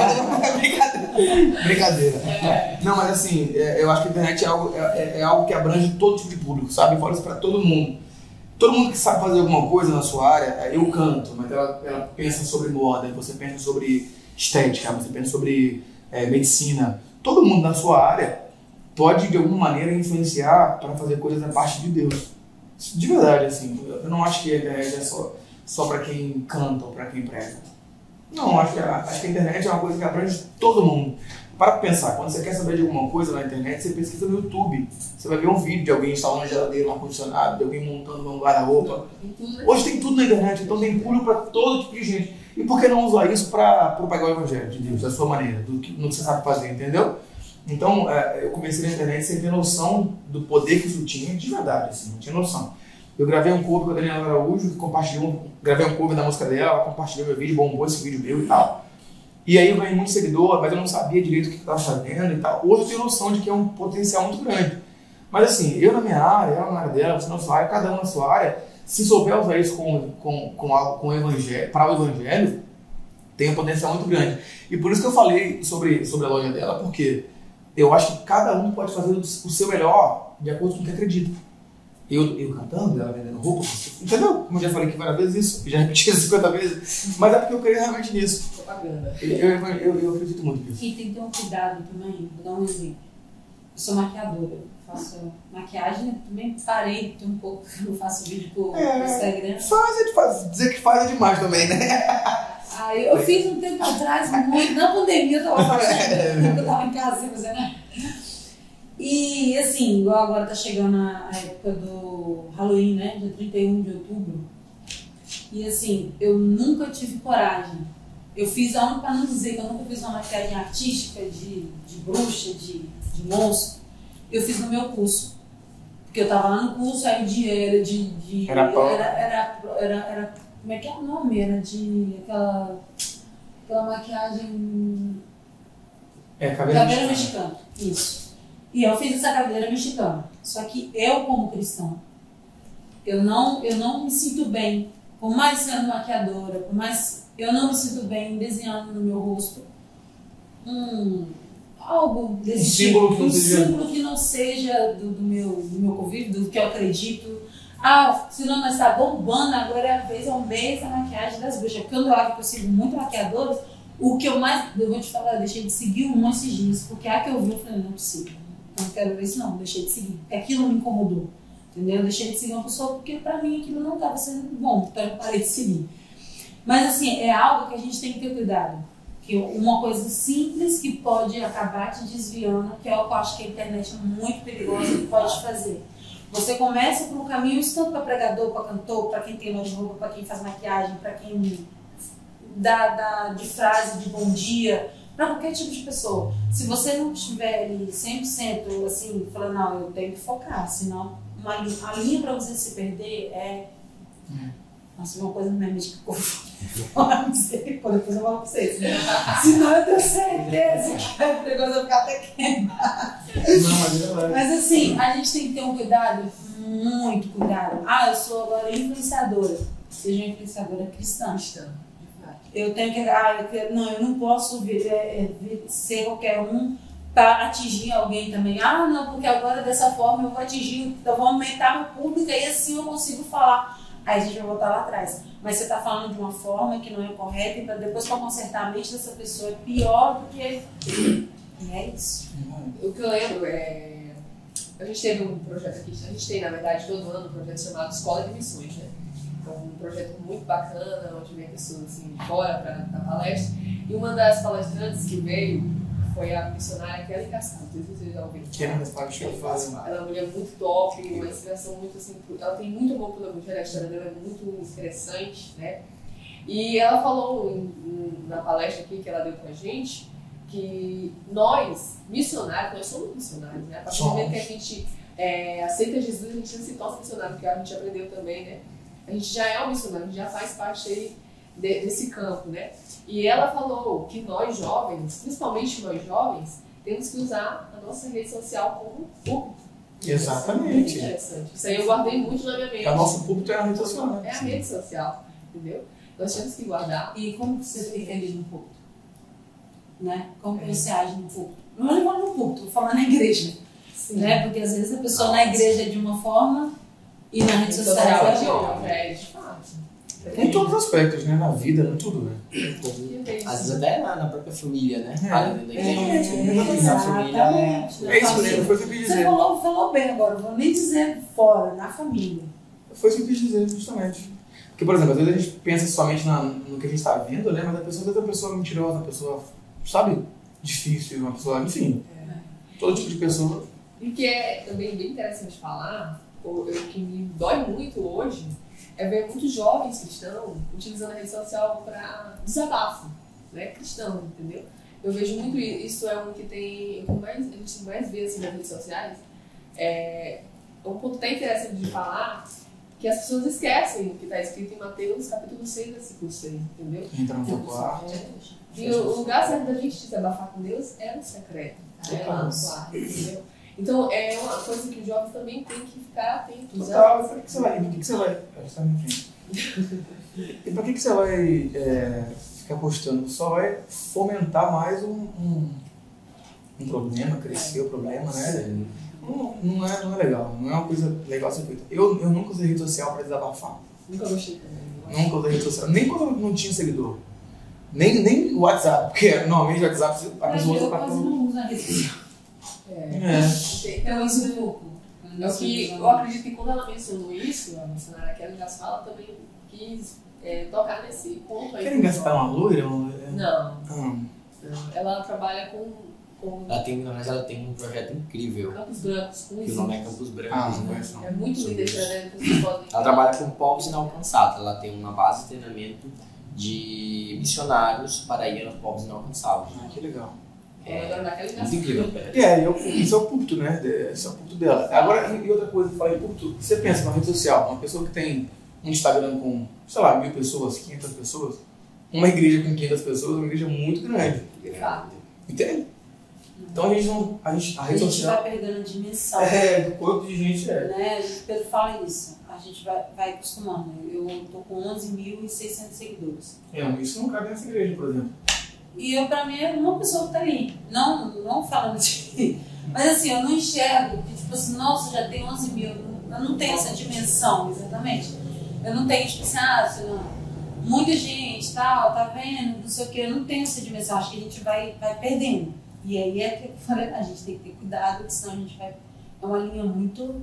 S3: Brincadeira. Não, mas assim, eu acho que a internet é algo que abrange todo tipo de público, sabe? Fala isso pra todo mundo. Todo mundo que sabe fazer alguma coisa na sua área, eu canto, mas ela pensa sobre moda, você pensa sobre estética, você pensa sobre medicina. Todo mundo na sua área pode, de alguma maneira, influenciar para fazer coisas da parte de Deus. De verdade, assim, eu não acho que a internet é só para quem canta ou para quem prega. Não, acho que a internet é uma coisa que abrange todo mundo. Para pensar, quando você quer saber de alguma coisa na internet, você pesquisa no YouTube. Você vai ver um vídeo de alguém instalando uma geladeira, um ar-condicionado, de alguém montando um guarda-roupa. Hoje tem tudo na internet, então tem público para todo tipo de gente. E por que não usar isso para propagar o evangelho de Deus, da sua maneira, no que você sabe fazer, entendeu? Então, eu comecei na internet sem ter noção do poder que isso tinha, de verdade, assim, não tinha noção. Eu gravei um cover com a Daniela Araújo, gravei um cover da música dela, ela compartilhou meu vídeo, bombou esse vídeo meu e tal. E aí eu ganhei muito seguidor, mas eu não sabia direito o que eu estava fazendo e tal. Hoje eu tenho noção de que é um potencial muito grande. Mas assim, eu na minha área, ela na área dela, você na sua área, cada um na sua área, se souber usar isso com o evangelho, para o evangelho, tem um potencial muito grande. E por isso que eu falei sobre a loja dela, porque eu acho que cada um pode fazer o seu melhor de acordo com o que acredita. Eu cantando, ela vendendo roupa, entendeu? Como eu já falei aqui várias vezes isso, já repeti 50 vezes, mas é porque eu creio realmente nisso.
S2: Propaganda.
S3: Eu acredito muito nisso.
S4: E tem que ter um cuidado também, vou dar um exemplo. Eu sou maquiadora, faço maquiagem, também parei um pouco, eu faço vídeo pro Instagram.
S3: Dizer que faz é demais também, né?
S4: Aí eu fiz um tempo atrás, muito, na pandemia eu tava fazendo, eu tava em casa sem fazer nada. E assim, igual agora tá chegando a época do Halloween, né? Dia 31 de outubro. E assim, eu nunca tive coragem. Eu fiz pra não dizer que eu nunca fiz uma maquiagem artística de bruxa, de monstro. Eu fiz no meu curso. Porque eu tava lá no curso, aí o dia era de. Era como é que é o nome? Era de aquela maquiagem. Caveira mexicana. Isso. E eu fiz essa caveira mexicana. Só que eu, como cristão, eu não me sinto bem, por mais sendo maquiadora, por mais eu não me sinto bem desenhando no meu rosto algo desse tipo. Um símbolo que não seja do meu convívio, do que eu acredito. Senão nós está bombando, agora é o mês da maquiagem das bruxas. Porque quando eu olho que eu sigo muito maquiadores, o que eu vou te falar, eu deixei de seguir esses dias, porque a que eu vi, eu falei, não é possível. Não quero ver isso não, deixei de seguir. Aquilo me incomodou, entendeu? Eu deixei de seguir uma pessoa porque pra mim aquilo não estava sendo bom, então eu parei de seguir. Mas assim, é algo que a gente tem que ter cuidado. Que uma coisa simples que pode acabar te desviando, que é o que eu acho que a internet é muito perigosa e pode fazer. Você começa por um caminho, isso tanto para pregador, para cantor, para quem tem loja de roupa, para quem faz maquiagem, para quem dá de frase de bom dia, para qualquer tipo de pessoa. Se você não estiver ali 100% assim, falando, não, eu tenho que focar, senão a linha para você se perder é... Nossa, uma coisa na minha mente que ficou fora, não sei, depois eu falo pra vocês. Senão eu tenho certeza que é perigoso ficar até queimado.
S3: Não, mas é verdade.
S4: Mas assim, a gente tem que ter um cuidado, muito cuidado. Eu sou agora influenciadora. Seja uma influenciadora cristã. Eu tenho que... eu não posso ser qualquer um para atingir alguém também. Não, porque agora dessa forma eu vou atingir, eu vou aumentar meu público e assim eu consigo falar. Aí a gente vai voltar lá atrás. Mas você está falando de uma forma que não é correta e depois para consertar a mente dessa pessoa é pior do que... E é isso.
S2: O que eu lembro a gente teve um projeto aqui, a gente tem, na verdade, todo ano um projeto chamado Escola de Missões, né? Então, um projeto muito bacana, onde vem pessoas assim, de fora para dar palestra. E uma das palestrantes que veio foi a missionária Kelly Cascado. Não sei se vocês já ouviram.
S3: Que é uma das partes que eu faço.
S2: Ela é uma mulher muito top, uma inspiração muito assim. Ela tem muito amor pelo evangelho, a história dela é muito interessante, né? E ela falou na palestra aqui que ela deu pra gente que nós, missionários, nós somos missionários, né? A partir do momento que a gente aceita Jesus, a gente não se torna missionário, porque a gente aprendeu também, né? A gente já é um missionário, a gente já faz parte aí desse campo, né? E ela falou que nós jovens, principalmente nós jovens, temos que usar a nossa rede social como público.
S3: Exatamente.
S2: Isso é interessante. Isso aí eu guardei muito na minha mente.
S3: O nosso público é a rede social, né?
S2: É a rede social, entendeu? Nós temos que guardar.
S4: E como você fica ali no púlpito? Né? Como você age no púlpito? Não é no púlpito, vou falar na igreja. Né? Porque às vezes a pessoa na igreja é de uma forma e na rede social é de outra.
S2: De fato.
S3: Em todos os aspectos, né? Na vida, em tudo, né?
S1: Às vezes até na própria família, né?
S3: Na
S1: família
S3: é isso mesmo, foi o que eu quis dizer.
S4: Você falou bem agora, eu vou nem dizer fora, na família.
S3: Foi isso que eu quis dizer, justamente. Porque, por exemplo, às vezes a gente pensa somente no que a gente está vendo, né? Mas a pessoa, às vezes, é uma pessoa mentirosa, uma pessoa, sabe, difícil, uma pessoa, enfim, todo tipo de pessoa.
S2: E o que é também bem interessante falar, o que me dói muito hoje, é ver muitos jovens cristãos utilizando a rede social para desabafo, né? Cristão, entendeu? Eu vejo muito isso, é um que tem, a gente mais vê assim nas redes sociais, um ponto até interessante de falar, que as pessoas esquecem o que está escrito em Mateus capítulo 6, versículo 6, entendeu?
S3: Entra no teu quarto.
S2: E o lugar certo da gente desabafar com Deus é no secreto, é lá no quarto, entendeu? Então, é uma coisa que os jovens também têm que ficar atentos.
S3: Total, para que você vai? Por que você vai? E para que você vai ficar postando? Só vai fomentar mais um problema, crescer o problema, né? Não é legal, não é uma coisa legal ser feita. Eu nunca usei rede social para desabafar.
S2: Nunca gostei também.
S3: Nunca usei rede social, nem quando eu não tinha seguidor. Nem o WhatsApp, porque normalmente o WhatsApp a pessoa usa para tudo.
S4: Eu não uso a rede social.
S2: Então,
S4: isso é pouco.
S2: Eu acredito que quando ela mencionou isso, a missionária Kelly Gasfala também quis tocar nesse ponto aí.
S3: Querem gastar uma loira?
S2: Não. Ela trabalha com
S1: ela tem um projeto incrível.
S2: Campos Brancos.
S1: Que o nome é Campos Brancos, né?
S2: É muito lindo esse projeto. Vocês podem...
S1: Ela trabalha com povos inalcançados. Ela tem uma base de treinamento de missionários para ir aos povos inalcançados.
S3: Que legal.
S1: Muito incrível.
S3: Isso é o púlpito, né? Esse é o púlpito dela. Agora, e outra coisa que eu falei, púlpito, você pensa na rede social, uma pessoa que tem um Instagram com, sei lá, 1000 pessoas, 500 pessoas, uma igreja com 500 pessoas, uma igreja muito grande. Entende? Então a rede social
S4: vai perdendo a dimensão.
S3: Do corpo de gente,
S4: né? O Pedro fala isso. A gente vai acostumando. Eu tô com 11.600 seguidores.
S3: Isso não cabe nessa igreja, por exemplo.
S4: E pra mim é uma pessoa que tá ali. Não falando de... Mas assim, eu não enxergo que, tipo assim, nossa, já tem 11 mil. Eu não tenho essa dimensão, exatamente. Eu não tenho, tipo assim, muita gente, tal, tá vendo, não sei o que. Eu não tenho essa dimensão. Acho que a gente vai perdendo. E aí é que eu falei, a gente tem que ter cuidado, senão a gente vai... É uma linha muito...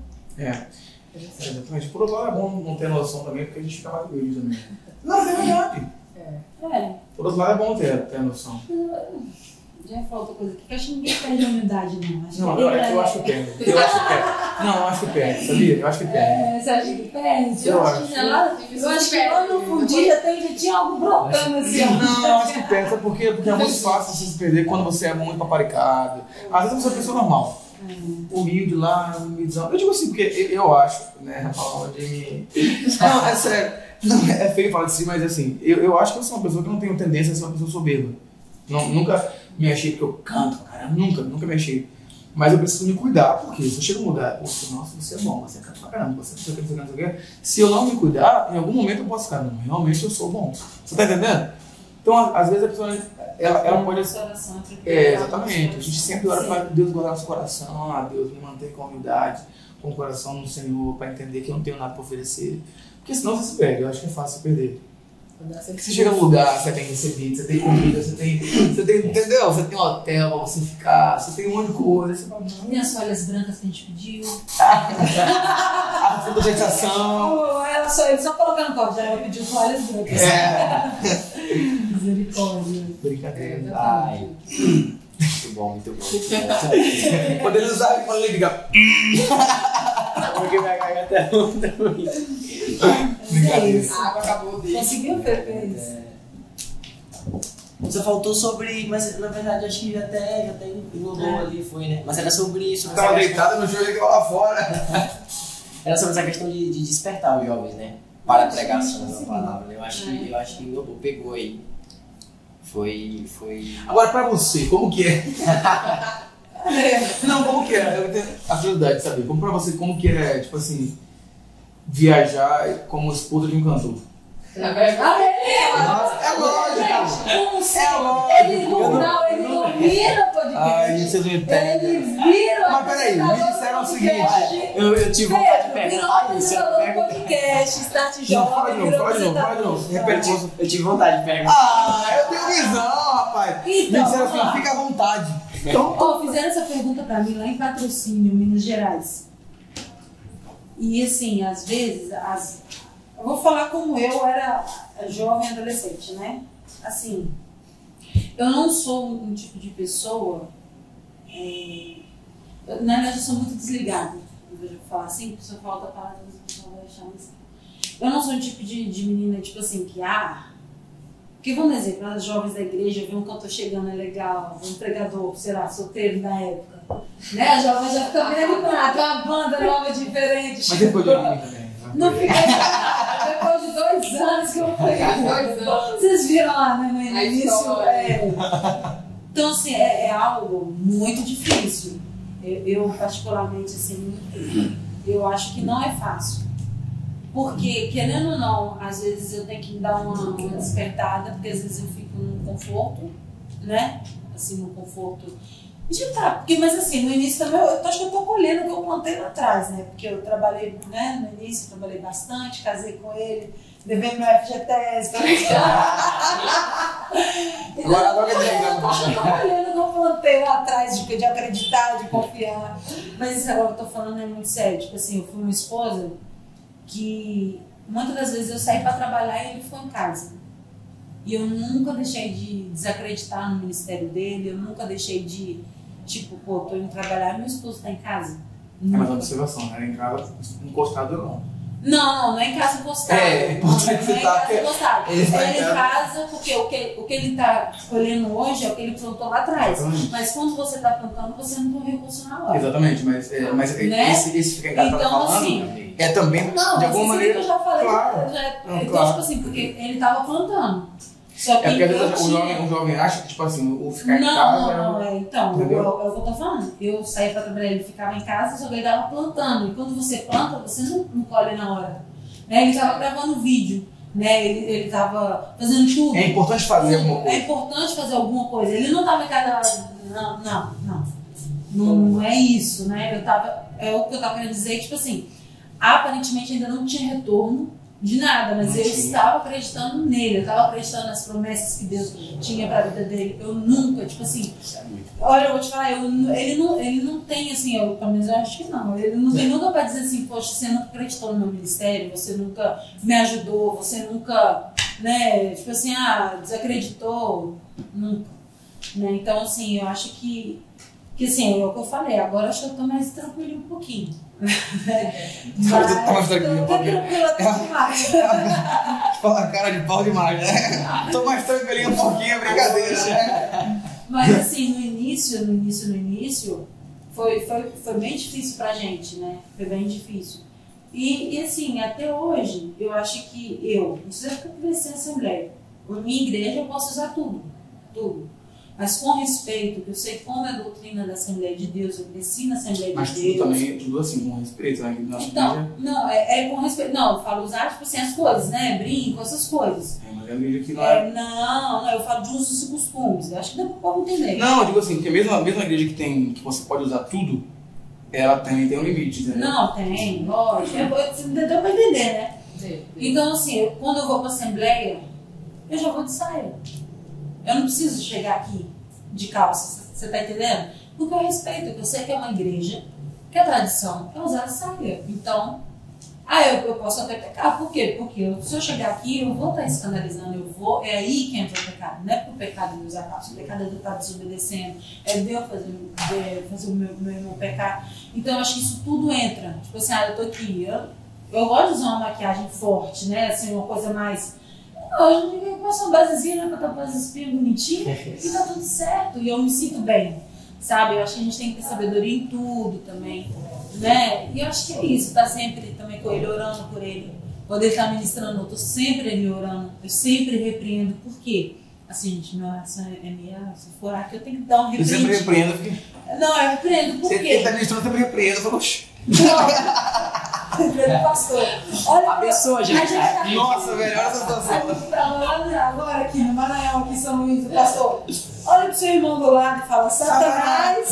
S3: Exatamente. Por outro lado, é bom não ter noção também, porque a gente fica mais doido também. Não, é verdade. Por outro lado, é bom ter a noção.
S4: Já falou outra coisa aqui, que eu acho que ninguém perde a humildade, não.
S3: Eu acho que perde. Eu acho que perde, sabia? Eu acho que perde.
S4: Você acha que perde?
S3: Eu
S4: acho que lá no fundinho já tinha algo brotando assim, ó.
S3: Não, eu acho que perde, sabe por quê? Porque é muito fácil você se perder quando você é muito paparicado. Às vezes você é uma pessoa normal. Humilde lá, humildão. Eu digo assim, porque eu acho, né? Não, é sério. Não, é feio falar de si, mas assim, eu acho que eu sou uma pessoa que não tenho tendência a ser uma pessoa soberba. Nunca me achei porque eu canto, cara. Nunca me achei. Mas eu preciso me cuidar, porque se eu chego a mudar, nossa, você é bom, você canta pra caramba, você não sei o que. Se eu não me cuidar, em algum momento eu posso ficar, não, realmente eu sou bom. Você tá entendendo? Então, às vezes a pessoa, ela pode... exatamente. A gente sempre ora para Deus guardar nosso coração, a Deus me manter com humildade, com o coração no Senhor, para entender que eu não tenho nada para oferecer. Porque senão você se perde, eu acho que é fácil se perder. Você chega num lugar, você tem recebido, você tem comida, você tem, entendeu? Você tem um hotel pra você ficar, você tem um monte de coisa. Você fala,
S4: tem as folhas brancas que a gente pediu.
S3: A fotogestação.
S4: Ele só colocar no copo, já ela pediu folhas brancas. Misericórdia.
S3: Brincadeira.
S1: Ai. Muito bom.
S3: Quando ele usar, quando ele liga.
S1: Porque vai cagar até
S3: Brincadeira.
S2: A água acabou dele.
S4: Conseguiu, Pepe? Isso.
S1: Só faltou sobre, mas na verdade acho que já até englobou ali, foi, né? Mas era sobre isso.
S3: Tava deitado no joelho lá fora.
S1: Era sobre essa questão de despertar os jovens, né? Para a pregação da palavra. Eu acho que englobou, pegou aí. Foi.
S3: Agora pra você, como que é? Não, como que é? Eu tenho a curiosidade de saber. Como pra você, como que é, tipo assim, viajar como esposa de um cantor?
S2: É verdade.
S3: É lógico.
S4: Ele vira o podcast.
S3: Ai, vocês não entendem.
S4: Ele vira.
S3: Mas peraí, me disseram o seguinte.
S1: Eu tive vontade de perguntar isso.
S4: Virou podcast, Start Jovem.
S3: Fala de novo. Repete.
S1: Eu tive vontade de perguntar.
S3: Ah, eu tenho visão, rapaz.
S4: Então,
S3: me disseram assim, fica à vontade.
S4: Então, fizeram essa pergunta pra mim lá em Patrocínio, Minas Gerais. E assim, às vezes, eu vou falar como eu era jovem adolescente, né? Assim, eu não sou um tipo de pessoa, na verdade eu sou muito desligada. Eu vou falar assim, a pessoa fala outra palavra, a pessoa vai achar mais. Eu não sou um tipo de menina, tipo assim, porque vamos dizer, para as jovens da igreja, ver um cantor chegando é legal, um pregador, sei lá, solteiro na época. Né? A jovem já fica bem animada, uma banda nova diferente.
S3: Mas depois de mim também.
S4: Não fiquei. Depois de 2 anos que eu fui.
S2: 2 anos.
S4: Vocês viram lá, né, no início? Então, assim, é algo muito difícil. Eu, particularmente, assim, eu acho que não é fácil. Porque, querendo ou não, às vezes eu tenho que dar uma despertada, porque às vezes eu fico num conforto, né? Assim, num conforto. Mas assim, no início também, eu acho que eu tô colhendo o que eu plantei lá atrás, né? Porque eu trabalhei, né? No início, eu trabalhei bastante, casei com ele, levei meu FGTS pra
S3: Agora que
S4: eu tô colhendo o que eu plantei lá atrás, de acreditar, de confiar. Mas isso agora que eu tô falando é muito sério. Tipo assim, eu fui uma esposa que muitas das vezes eu saí para trabalhar e ele ficou em casa. E eu nunca deixei de desacreditar no ministério dele, eu nunca deixei de, tipo, tô indo trabalhar e meu esposo tá em casa.
S3: É mais uma observação, né? Em casa encostado ou não?
S4: Não é em casa encostado.
S3: É importante
S4: não é em casa encostado.
S3: Ele está
S4: em casa porque o que ele tá colhendo hoje é o que ele plantou lá atrás.
S3: Exatamente.
S4: Mas quando você tá plantando, você não tem recurso na hora.
S3: Exatamente, mas
S4: né?
S3: esse fica em casa
S4: então,
S3: falando,
S4: assim,
S3: é também,
S4: não,
S3: de alguma maneira...
S4: que eu já falei,
S3: claro.
S4: Então,
S3: claro.
S4: tipo assim, porque ele tava plantando. Só que
S3: porque às vezes o jovem acha que, tipo assim, o ficar em casa...
S4: Então, é o que eu tô falando. Eu saía pra trabalhar, ele ficava em casa, só que ele tava plantando. E quando você planta, você não colhe na hora. Né? Ele tava gravando vídeo, né? Ele tava fazendo tudo.
S3: É importante fazer alguma coisa.
S4: É importante fazer alguma coisa. Ele não tava em casa... Não é isso, né? É o que eu tava querendo dizer, tipo assim, aparentemente ainda não tinha retorno de nada, mas eu estava acreditando nele, eu estava acreditando nas promessas que Deus tinha para a vida dele. Eu nunca, tipo assim, olha, eu vou te falar, ele não tem assim, pelo menos eu acho que não, ele não tem nunca para dizer assim, poxa, você nunca acreditou no meu ministério, você nunca me ajudou, você nunca né? Tipo assim, desacreditou, nunca. Né? Então, assim, eu acho que assim, é o que eu falei, agora acho que eu tô mais tranquila um pouquinho.
S3: Tá mais tranquila um pouquinho. Fala cara de pau demais, né? Tô mais tranquilinho um pouquinho, brincadeira.
S4: Mas assim, no início, foi bem difícil pra gente, né? Foi bem difícil. E assim, até hoje, eu acho que não precisa convencer a Assembleia. Na minha igreja eu posso usar tudo. Mas com respeito, que eu sei como é a doutrina da Assembleia de Deus, eu cresci na Assembleia de Deus.
S3: Mas também, tudo assim, com respeito, né?
S4: Então, não, é com respeito. Não, eu falo usar, tipo assim, as coisas, né? Brinco, essas coisas.
S3: Mas a igreja aqui não é...
S4: Não, eu falo de usos e costumes. Eu acho que dá pra povo entender.
S3: Não, eu digo assim, porque mesmo a igreja que você pode usar tudo, ela também tem um limite, entendeu?
S4: Não, tem, lógico. Deu pra entender, né? Então, assim, quando eu vou pra Assembleia, eu já vou de saia. Eu não preciso chegar aqui de calça, você tá entendendo? Porque eu respeito, eu sei que é uma igreja, que a tradição é usar a saia. Então, eu posso até pecar. Por quê? Porque se eu chegar aqui, eu vou estar escandalizando, é aí que entra o pecado. Não é pro pecado de usar calça, o pecado é de eu estar desobedecendo, é de eu fazer o meu irmão pecar. Então, eu acho que isso tudo entra. Tipo assim, eu tô aqui, eu gosto de usar uma maquiagem forte, né? Assim, uma coisa mais... Hoje eu passo uma basezinha, né, pra tapar as espinhas bonitinhas e tá tudo certo. E eu me sinto bem, sabe? Eu acho que a gente tem que ter sabedoria em tudo também, né? E eu acho que é isso, tá sempre também com ele, orando por ele. Quando ele tá ministrando, eu tô sempre ali orando, eu sempre repreendo. Por quê? Assim, gente, minha oração é minha, se for aqui eu tenho que dar um repreendo.
S3: Eu sempre repreendo, porque...
S4: Não, eu repreendo, por quê?
S3: Você tá ministrando, eu sempre repreendo. Eu falo,
S4: Repreendo pastor. Olha,
S1: a pessoa, gente.
S3: Nossa, velho, olha essa situação.
S4: Agora aqui no Maranhão, aqui em São Luís, o pastor, olha pro seu irmão do lado e fala, Satanás.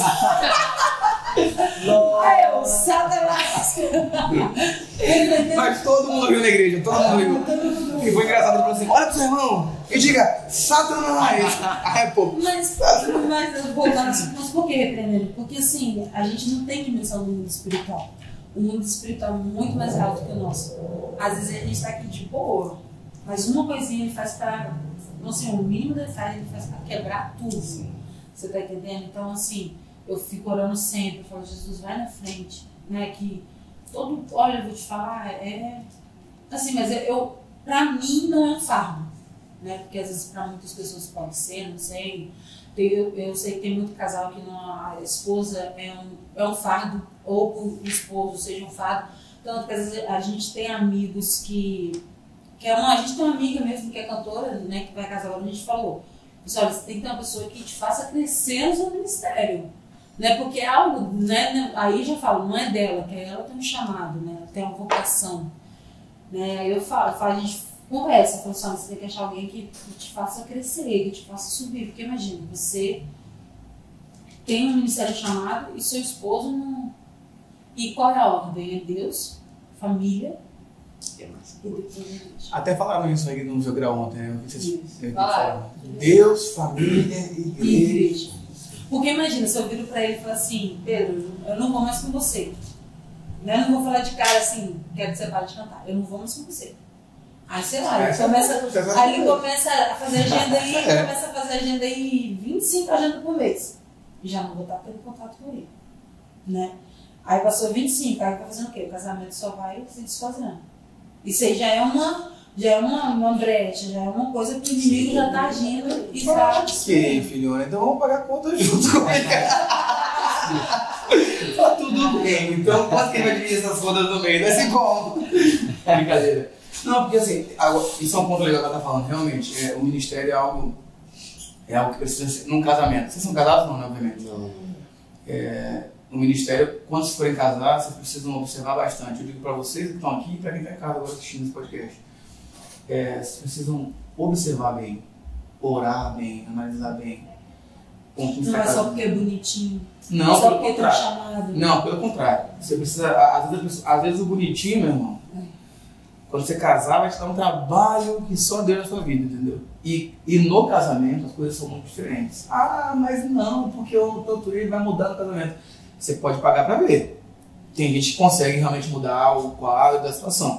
S4: Aí eu, Satanás.
S3: Mas todo mundo viu na igreja, todo mundo viu. E foi engraçado, ele falou assim, olha pro seu irmão e diga, Satanás.
S4: Mas por que repreender? Porque assim, a gente não tem dimensão do mundo espiritual. O mundo espiritual é muito mais alto que o nosso. Às vezes a gente está aqui de boa, mas uma coisinha ele faz para, assim, o mínimo detalhe ele faz para quebrar tudo. Você está entendendo? Então, assim, eu fico orando sempre, eu falo, Jesus, vai na frente, né? Que olha, eu vou te falar, assim, mas pra mim não é um fardo, né? Porque às vezes para muitas pessoas pode ser, não sei. Eu sei que tem muito casal que a esposa é um fardo, ou o esposo seja um fardo. Tanto que às vezes a gente tem amigos a gente tem uma amiga mesmo que é cantora, né, que vai casar agora, a gente falou. Olha, você tem que ter uma pessoa que te faça crescer no seu ministério. Né, porque é algo, né, aí já falo, não é dela, que ela tem um chamado, né, ela tem uma vocação. Né, aí eu falo, a gente conversa, fala assim, você tem que achar alguém que te faça crescer, que te faça subir. Porque imagina, você tem um ministério chamado e seu esposo não... E qual é a ordem? É Deus, família e depois a igreja.
S3: Até falaram isso aí no Jograu ontem, né?
S2: Falaram.
S3: Deus, família e igreja.
S4: Porque imagina, se eu viro pra ele e falar assim, Pedro, eu não vou mais com você. Né? Eu não vou falar de cara assim, quero que você pare de cantar. Eu não vou mais com você. Aí, sei lá, ele começa a fazer agenda aí, 25 agendas por mês. E já não vou estar tendo contato com ele. Né? Aí passou 25, aí vai fazendo o quê? O casamento só vai se desfazendo. Isso aí já é uma brecha, já é uma coisa que o inimigo já está agindo e está...
S3: Ok, filhona, então vamos pagar a conta junto com ele. Tá tudo bem, então quanto que ele vai dividir essas contas do meio? Vai ser como? Brincadeira. Não, porque assim, isso é um ponto legal que ela tá falando, realmente, o ministério é algo que precisa ser num casamento. Vocês são casados não, né, obviamente? Não. No ministério, quando vocês forem casar, vocês precisam observar bastante. Eu digo para vocês que estão aqui e para quem está em casa agora assistindo esse podcast. Vocês precisam observar bem, orar bem, analisar bem.
S4: Não é só porque é bonitinho.
S3: Não,
S4: só
S3: pelo
S4: porque tem chamado.
S3: Não, pelo contrário. Você precisa, às vezes o bonitinho, meu irmão, quando você casar, vai te dar um trabalho que só Deus na sua vida, entendeu? E no casamento as coisas são muito diferentes. Ah, mas não, porque o tanto ele vai mudar no casamento. Você pode pagar para ver. Tem gente que consegue realmente mudar o quadro da situação.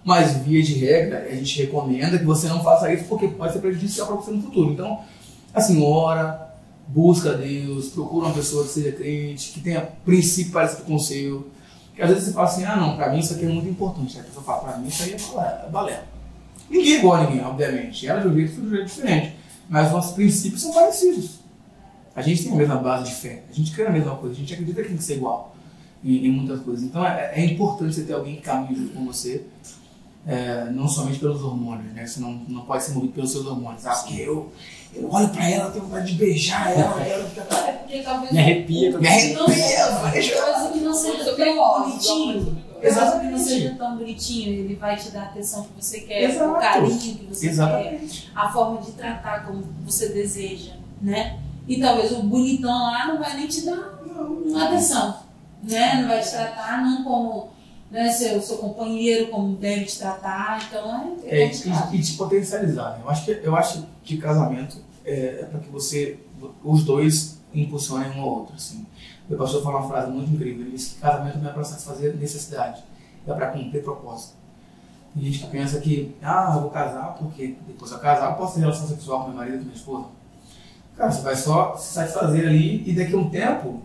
S3: Mas, via de regra, a gente recomenda que você não faça isso porque pode ser prejudicial para você no futuro. Então, assim, ora, busca a Deus, procura uma pessoa que seja crente, que tenha princípio parecido com o seu. Porque às vezes você fala assim, não, pra mim isso aqui é muito importante. Aí a pessoa fala, pra mim isso aí é balela. Ninguém é igual a ninguém, obviamente. Ela de um jeito e de um jeito diferente. Mas os nossos princípios são parecidos. A gente tem a mesma base de fé, a gente crê na mesma coisa, a gente acredita que tem que ser igual em muitas coisas. Então é importante você ter alguém que caminhe junto com você, não somente pelos hormônios, né? Você não pode ser movido pelos seus hormônios. Porque eu olho pra ela, tenho vontade de beijar ela fica...
S4: porque talvez
S1: me arrepia.
S4: talvez o que não seja tão bonitinho. Exato, que não seja tão bonitinho, ele vai te dar a atenção que você quer, o carinho que você quer, a forma de tratar como você deseja, né? E talvez o bonitão lá não vai nem te dar uma atenção, né? Não vai te tratar não como, né, seu companheiro, como deve te tratar, então
S3: e te potencializar. Eu acho que casamento é para que os dois impulsionem um ao outro, assim. Meu pastor falou uma frase muito incrível, ele disse que casamento não é para satisfazer necessidade, é para cumprir propósito. Tem gente que pensa que, eu vou casar porque depois eu casar eu posso ter relação sexual com meu marido e com minha esposa. Cara, você vai só se satisfazer ali e daqui a um tempo...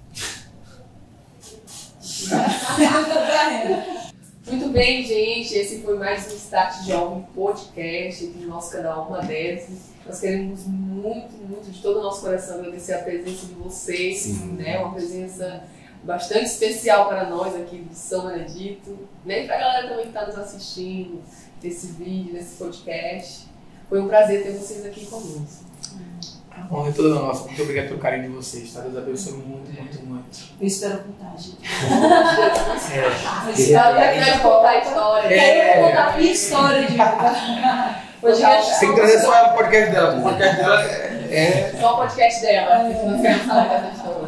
S2: Muito bem, gente. Esse foi mais um Start Jovem Podcast aqui no nosso canal Uma Dessas. Nós queremos muito, muito de todo o nosso coração agradecer a presença de vocês, né? Uma presença bastante especial para nós aqui de São Benedito, né? E para a galera também que está nos assistindo desse vídeo, desse podcast. Foi um prazer ter vocês aqui conosco.
S3: Bom, é toda nossa. Muito obrigado pelo carinho de vocês, tá? Deus abençoe muito, muito, muito.
S4: Eu espero contar, gente.
S2: Quero contar a história.
S4: Quero contar a minha história de
S3: Você tem que trazer só ela no podcast dela. O podcast dela
S2: Só o podcast dela. Não quero saber dessa história.